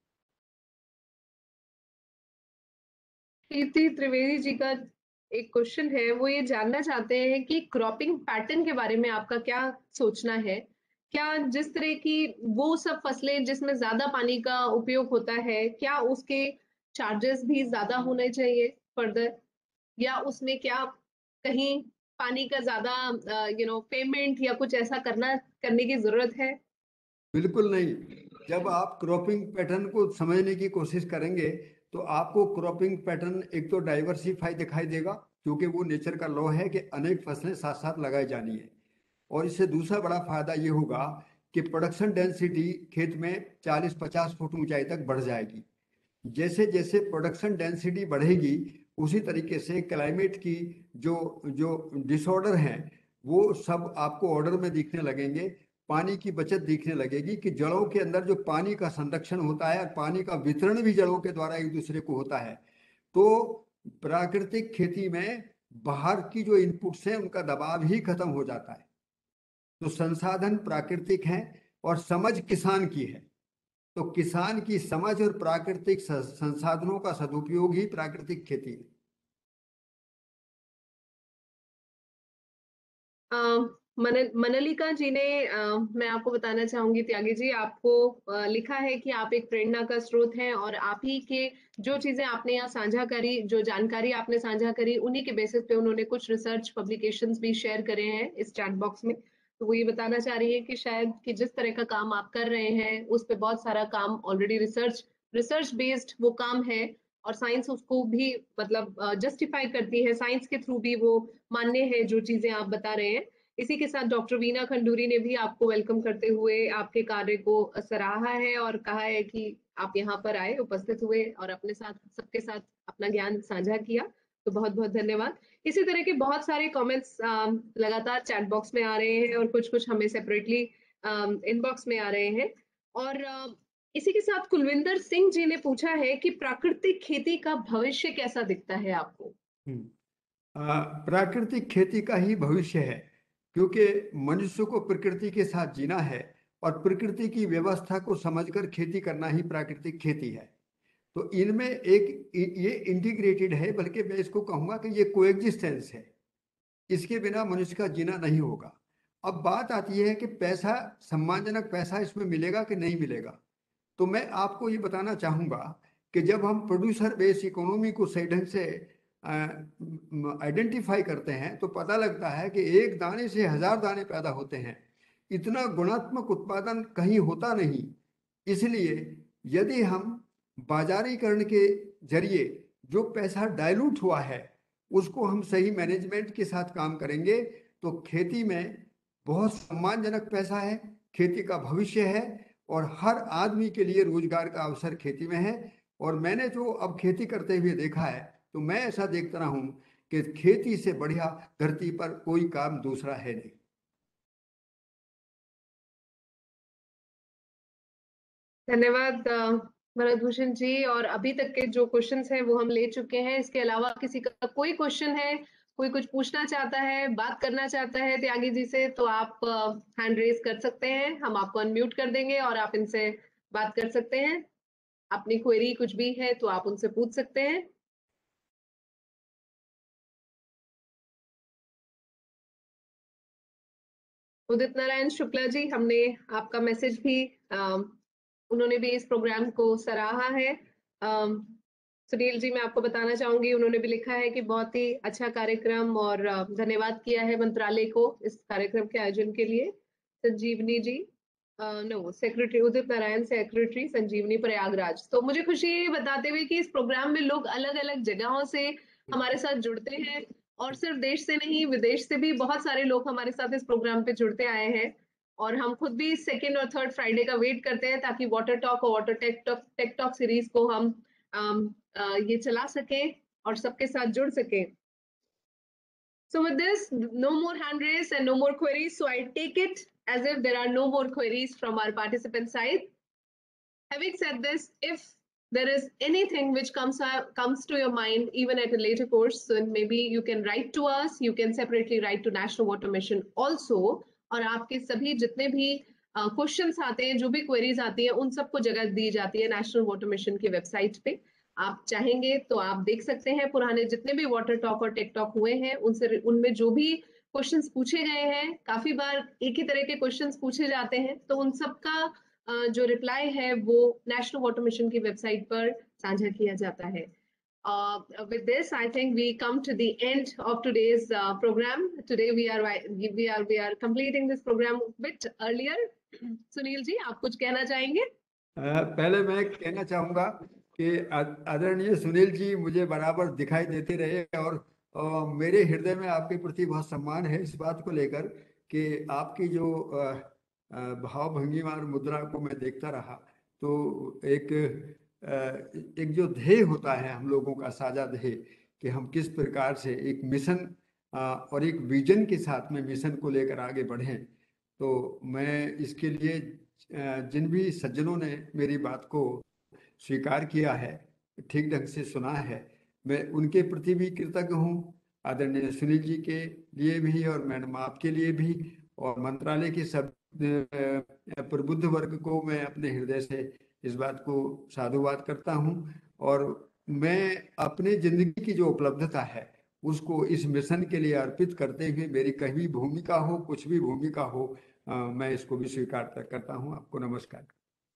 कीर्ति त्रिवेदी जी का एक क्वेश्चन है, वो ये जानना चाहते हैं कि क्रॉपिंग पैटर्न के बारे में आपका क्या सोचना है। क्या जिस तरह की वो सब फसलें जिसमें ज्यादा पानी का उपयोग होता है, क्या उसके चार्जेस भी ज्यादा होने चाहिए फर्दर, या उसमें क्या कहीं पानी का ज्यादा पेमेंट या कुछ ऐसा करने की जरूरत है? बिल्कुल नहीं। जब आप क्रॉपिंग पैटर्न को समझने की कोशिश करेंगे तो आपको क्रॉपिंग पैटर्न एक तो डाइवर्सिफाई दिखाई देगा क्योंकि वो नेचर का लॉ है कि अनेक फसलें साथ साथ लगाई जानी है। और इससे दूसरा बड़ा फायदा ये होगा कि प्रोडक्शन डेंसिटी खेत में 40-50 फुट ऊंचाई तक बढ़ जाएगी। जैसे जैसे प्रोडक्शन डेंसिटी बढ़ेगी उसी तरीके से क्लाइमेट की जो जो डिसऑर्डर हैं वो सब आपको ऑर्डर में दिखने लगेंगे। पानी की बचत दिखने लगेगी कि जड़ों के अंदर जो पानी का संरक्षण होता है और पानी का वितरण भी जड़ों के द्वारा एक दूसरे को होता है। तो प्राकृतिक खेती में बाहर की जो इनपुट्स हैं उनका दबाव ही खत्म हो जाता है। तो संसाधन प्राकृतिक हैं और समझ किसान की है। तो किसान की समझ और प्राकृतिक संसाधनों का सदुपयोग ही प्राकृतिक खेती है। मनलिका जी ने मैं आपको बताना चाहूंगी त्यागी जी, आपको लिखा है कि आप एक प्रेरणा का स्रोत हैं और आप ही के जो चीजें आपने यहाँ साझा करी, जो जानकारी आपने साझा करी, उन्हीं के बेसिस पे उन्होंने कुछ रिसर्च पब्लिकेशंस भी शेयर करे हैं इस चैट बॉक्स में। तो वो ये बताना चाह रही है कि शायद कि जिस तरह का काम आप कर रहे हैं उस पे बहुत सारा काम ऑलरेडी रिसर्च बेस्ड वो काम है और साइंस उसको भी मतलब जस्टिफाई करती है, साइंस के थ्रू भी वो मान्य है जो चीजें आप बता रहे हैं। इसी के साथ डॉक्टर वीना खंडूरी ने भी आपको वेलकम करते हुए आपके कार्य को सराहा है और कहा है कि आप यहाँ पर आए, उपस्थित हुए और अपने साथ सबके साथ अपना ज्ञान साझा किया। तो बहुत बहुत धन्यवाद। इसी तरह के बहुत सारे कमेंट्स लगातार चैट बॉक्स में आ रहे हैं और कुछ कुछ हमें सेपरेटली इनबॉक्स में आ रहे हैं। और इसी के साथ कुलविंदर सिंह जी ने पूछा है कि प्राकृतिक खेती का भविष्य कैसा दिखता है आपको? प्राकृतिक खेती का ही भविष्य है क्योंकि मनुष्य को प्रकृति के साथ जीना है और प्रकृति की व्यवस्था को समझकर खेती करना ही प्राकृतिक खेती है। तो इनमें एक ये इंटीग्रेटेड है, बल्कि मैं इसको कहूँगा कि ये कोएग्जिस्टेंस है। इसके बिना मनुष्य का जीना नहीं होगा। अब बात आती है कि पैसा, सम्मानजनक पैसा इसमें मिलेगा कि नहीं मिलेगा। तो मैं आपको ये बताना चाहूँगा कि जब हम प्रोड्यूसर बेस इकोनॉमी को सही ढंग से आइडेंटिफाई करते हैं तो पता लगता है कि एक दाने से 1000 दाने पैदा होते हैं। इतना गुणात्मक उत्पादन कहीं होता नहीं। इसलिए यदि हम बाजारीकरण के जरिए जो पैसा डाइल्यूट हुआ है उसको हम सही मैनेजमेंट के साथ काम करेंगे तो खेती में बहुत सम्मानजनक पैसा है, खेती का भविष्य है और हर आदमी के लिए रोजगार का अवसर खेती में है। और मैंने जो अब खेती करते हुए देखा है तो मैं ऐसा देखता रहा हूं कि खेती से बढ़िया धरती पर कोई काम दूसरा है नहीं। धन्यवाद भरत भूषण जी। और अभी तक के जो क्वेश्चंस हैं वो हम ले चुके हैं। इसके अलावा किसी का कोई क्वेश्चन है, कोई कुछ पूछना चाहता है, बात करना चाहता है त्यागी जी से, तो आप हैंड रेज कर सकते हैं, हम आपको अनम्यूट कर देंगे और आप इनसे बात कर सकते हैं। अपनी क्वेरी कुछ भी है तो आप उनसे पूछ सकते हैं। उदित नारायण शुक्ला जी, हमने आपका मैसेज भी उन्होंने भी इस प्रोग्राम को सराहा है। सुनील जी, मैं आपको बताना चाहूंगी, उन्होंने भी लिखा है कि बहुत ही अच्छा कार्यक्रम और धन्यवाद किया है मंत्रालय को इस कार्यक्रम के आयोजन के लिए। Sanjeevani ji, no secretary Udit Narayan, secretary Sanjeevani Prayagraj. तो मुझे खुशी है बताते हुए कि इस प्रोग्राम में लोग अलग अलग जगहों से हमारे साथ जुड़ते हैं, और सिर्फ देश से नहीं विदेश से भी बहुत सारे लोग हमारे साथ इस प्रोग्राम पे जुड़ते आए हैं। और हम खुद भी सेकेंड और थर्ड फ्राइडे का वेट करते हैं ताकि वाटर टॉक और वाटर टेक टॉक सीरीज को हम ये चला सके और सबके साथ जुड़ सके। So with this, no more hand raise and no more queries. So I take it as if there are no more queries from our participant side. Having said this, if there is anything which comes to your mind even at a later course, so maybe you can write to us. You can separately write to National Water Mission also. और आपके सभी जितने भी क्वेश्चंस आते हैं, जो भी क्वेरीज आती हैं, उन सबको जगह दी जाती है नेशनल वाटर मिशन की वेबसाइट पे। आप चाहेंगे तो आप देख सकते हैं पुराने जितने भी वाटर टॉक और टेक टॉक हुए हैं, उनसे उनमें जो भी क्वेश्चंस पूछे गए हैं, काफी बार एक ही तरह के क्वेश्चंस पूछे जाते हैं, तो उन सबका जो रिप्लाई है वो नेशनल वाटर मिशन की वेबसाइट पर साझा किया जाता है। With this, I think we come to the end of today's program. Today we are completing this program a bit earlier. Sunil ji, आप कुछ कहना चाहेंगे? पहले मैं कहना चाहूँगा कि आदरणीय सुनील जी मुझे बराबर दिखाई देते रहे, और मेरे हृदय में आपके प्रति बहुत सम्मान है इस बात को लेकर कि आपकी जो भाव भंगिमा और मुद्रा को मैं देखता रहा, तो एक जो ध्येय होता है हम लोगों का साझा ध्येय कि हम किस प्रकार से एक मिशन और एक विजन के साथ में मिशन को लेकर आगे बढ़ें। तो मैं इसके लिए जिन भी सज्जनों ने मेरी बात को स्वीकार किया है, ठीक ढंग से सुना है, मैं उनके प्रति भी कृतज्ञ हूँ। आदरणीय सुनील जी के लिए भी और मैडम आपके लिए भी, और मंत्रालय के सब प्रबुद्ध वर्ग को मैं अपने हृदय से इस बात को साधुवाद करता हूँ। और मैं अपनी जिंदगी की जो उपलब्धता है उसको इस मिशन के लिए अर्पित करते हुए, मेरी कहीं भी भूमिका हो, कुछ भी भूमिका हो, मैं इसको भी स्वीकार करता हूँ। आपको नमस्कार।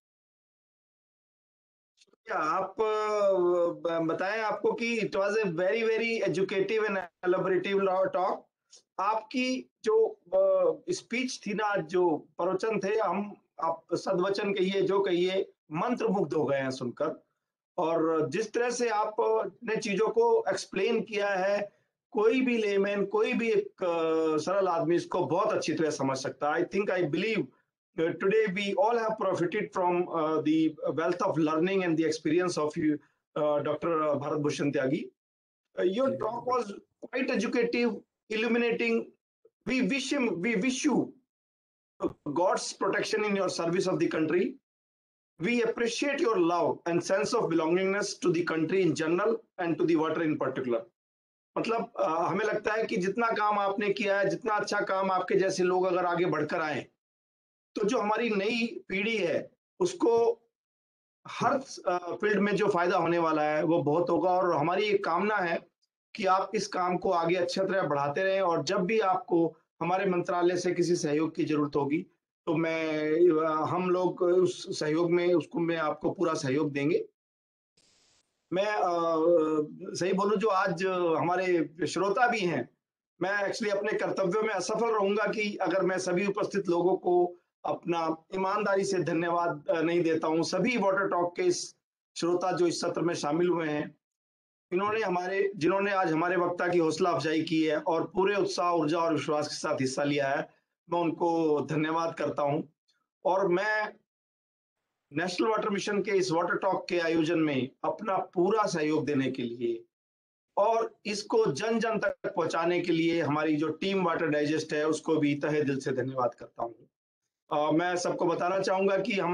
आप बताएं आपको कि it was a very very educative and elaborative talk. आपकी जो स्पीच थी ना, जो प्रवचन थे, आप सदवचन कहिए, जो कहिए, मंत्रमुग्ध हो गए हैं सुनकर। और जिस तरह से आपने चीजों को एक्सप्लेन किया है, कोई भी लेमैन, कोई भी एक सरल आदमी इसको बहुत अच्छी तरह समझ सकता है। I believe today we all have profited from the wealth of learning and the experience of you, Dr. Bharat Bhushan Tyagi. Your talk was quite educative, illuminating. We wish you God's protection in your service of the country. We appreciate your love and sense of belongingness to the country in general and to the water in particular. मतलब हमें लगता है कि जितना काम आपने किया है, जितना अच्छा काम आपके जैसे लोग अगर आगे बढ़कर आए, तो जो हमारी नई पीढ़ी है उसको हर फील्ड में जो फायदा होने वाला है वो बहुत होगा। और हमारी एक कामना है कि आप इस काम को आगे अच्छी तरह बढ़ाते रहें, और जब भी आपको हमारे मंत्रालय से किसी सहयोग की जरूरत होगी तो हम लोग उस सहयोग में मैं आपको पूरा सहयोग देंगे। मैं सही बोलूं, जो आज हमारे श्रोता भी हैं, मैं एक्चुअली अपने कर्तव्यों में असफल रहूंगा कि अगर मैं सभी उपस्थित लोगों को अपना ईमानदारी से धन्यवाद नहीं देता हूं। सभी वाटर टॉक के इस श्रोता जो इस सत्र में शामिल हुए हैं, जिन्होंने आज हमारे वक्ता की हौसला अफजाई की है और पूरे उत्साह, ऊर्जा और विश्वास के साथ हिस्सा लिया है, मैं उनको धन्यवाद करता हूं। और मैं नेशनल वाटर मिशन के इस वाटर टॉक के आयोजन में अपना पूरा सहयोग देने के लिए और इसको जन जन तक पहुंचाने के लिए हमारी जो टीम वाटर डाइजेस्ट है उसको भी तहे दिल से धन्यवाद करता हूं। मैं सबको बताना चाहूंगा कि हम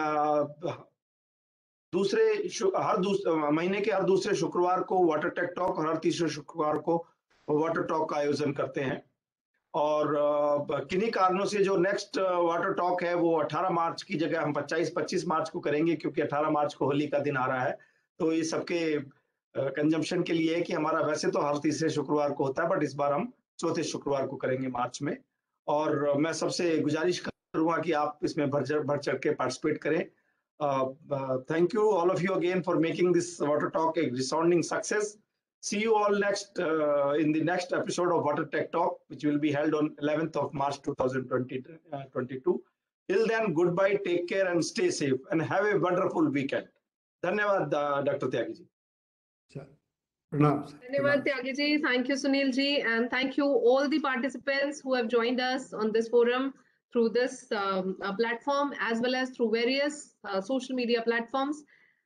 महीने के हर दूसरे शुक्रवार को वाटर टेक टॉक और हर तीसरे शुक्रवार को वाटर टॉक का आयोजन करते हैं। और किन्हीं कारणों से जो नेक्स्ट वाटर टॉक है वो 18 मार्च की जगह हम 25 मार्च को करेंगे, क्योंकि 18 मार्च को होली का दिन आ रहा है। तो ये सबके कंजम्पशन के लिए है कि हमारा वैसे तो हर तीसरे शुक्रवार को होता है, बट इस बार हम चौथे शुक्रवार को करेंगे मार्च में। और मैं सबसे गुजारिश करूंगा कि आप इसमें बढ़ चढ़ के पार्टिसिपेट करें। Thank you all of you again for making this water talk a resounding success. See you all next in the next episode of Water Tech Talk, which will be held on 11th of March 2022. Till then, goodbye, take care and stay safe and have a wonderful weekend. Dhanyawad, Dr. Tyagi ji. Dhanyawad Tyagi ji, thank you Sunil ji, and thank you all the participants who have joined us on this forum through this platform, as well as through various social media platforms.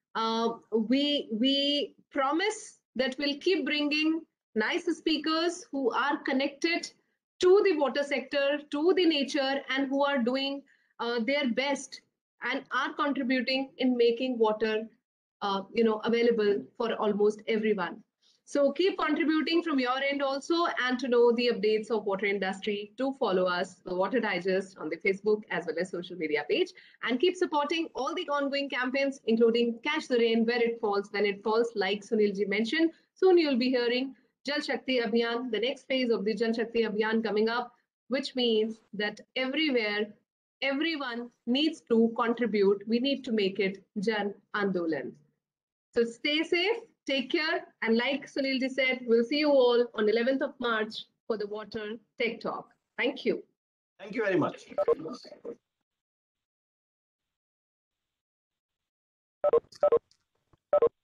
We promise that we'll keep bringing nice speakers who are connected to the water sector, to the nature, and who are doing their best and are contributing in making water available for almost everyone. So keep contributing from your end also, and to know the updates of water industry, to follow us, the Water Digest, on the Facebook as well as social media page, and keep supporting all the ongoing campaigns, including Catch the Rain where it falls, when it falls, like Sunil ji mentioned. Soon you'll be hearing Jal Shakti Abhiyan, the next phase of the Jal Shakti Abhiyan coming up, which means that everywhere, everyone needs to contribute. We need to make it Jan Andolan. So stay safe. Take care, and like Sunil ji said, we'll see you all on 11th of March for the Water Tech Talk. Thank you. Thank you very much.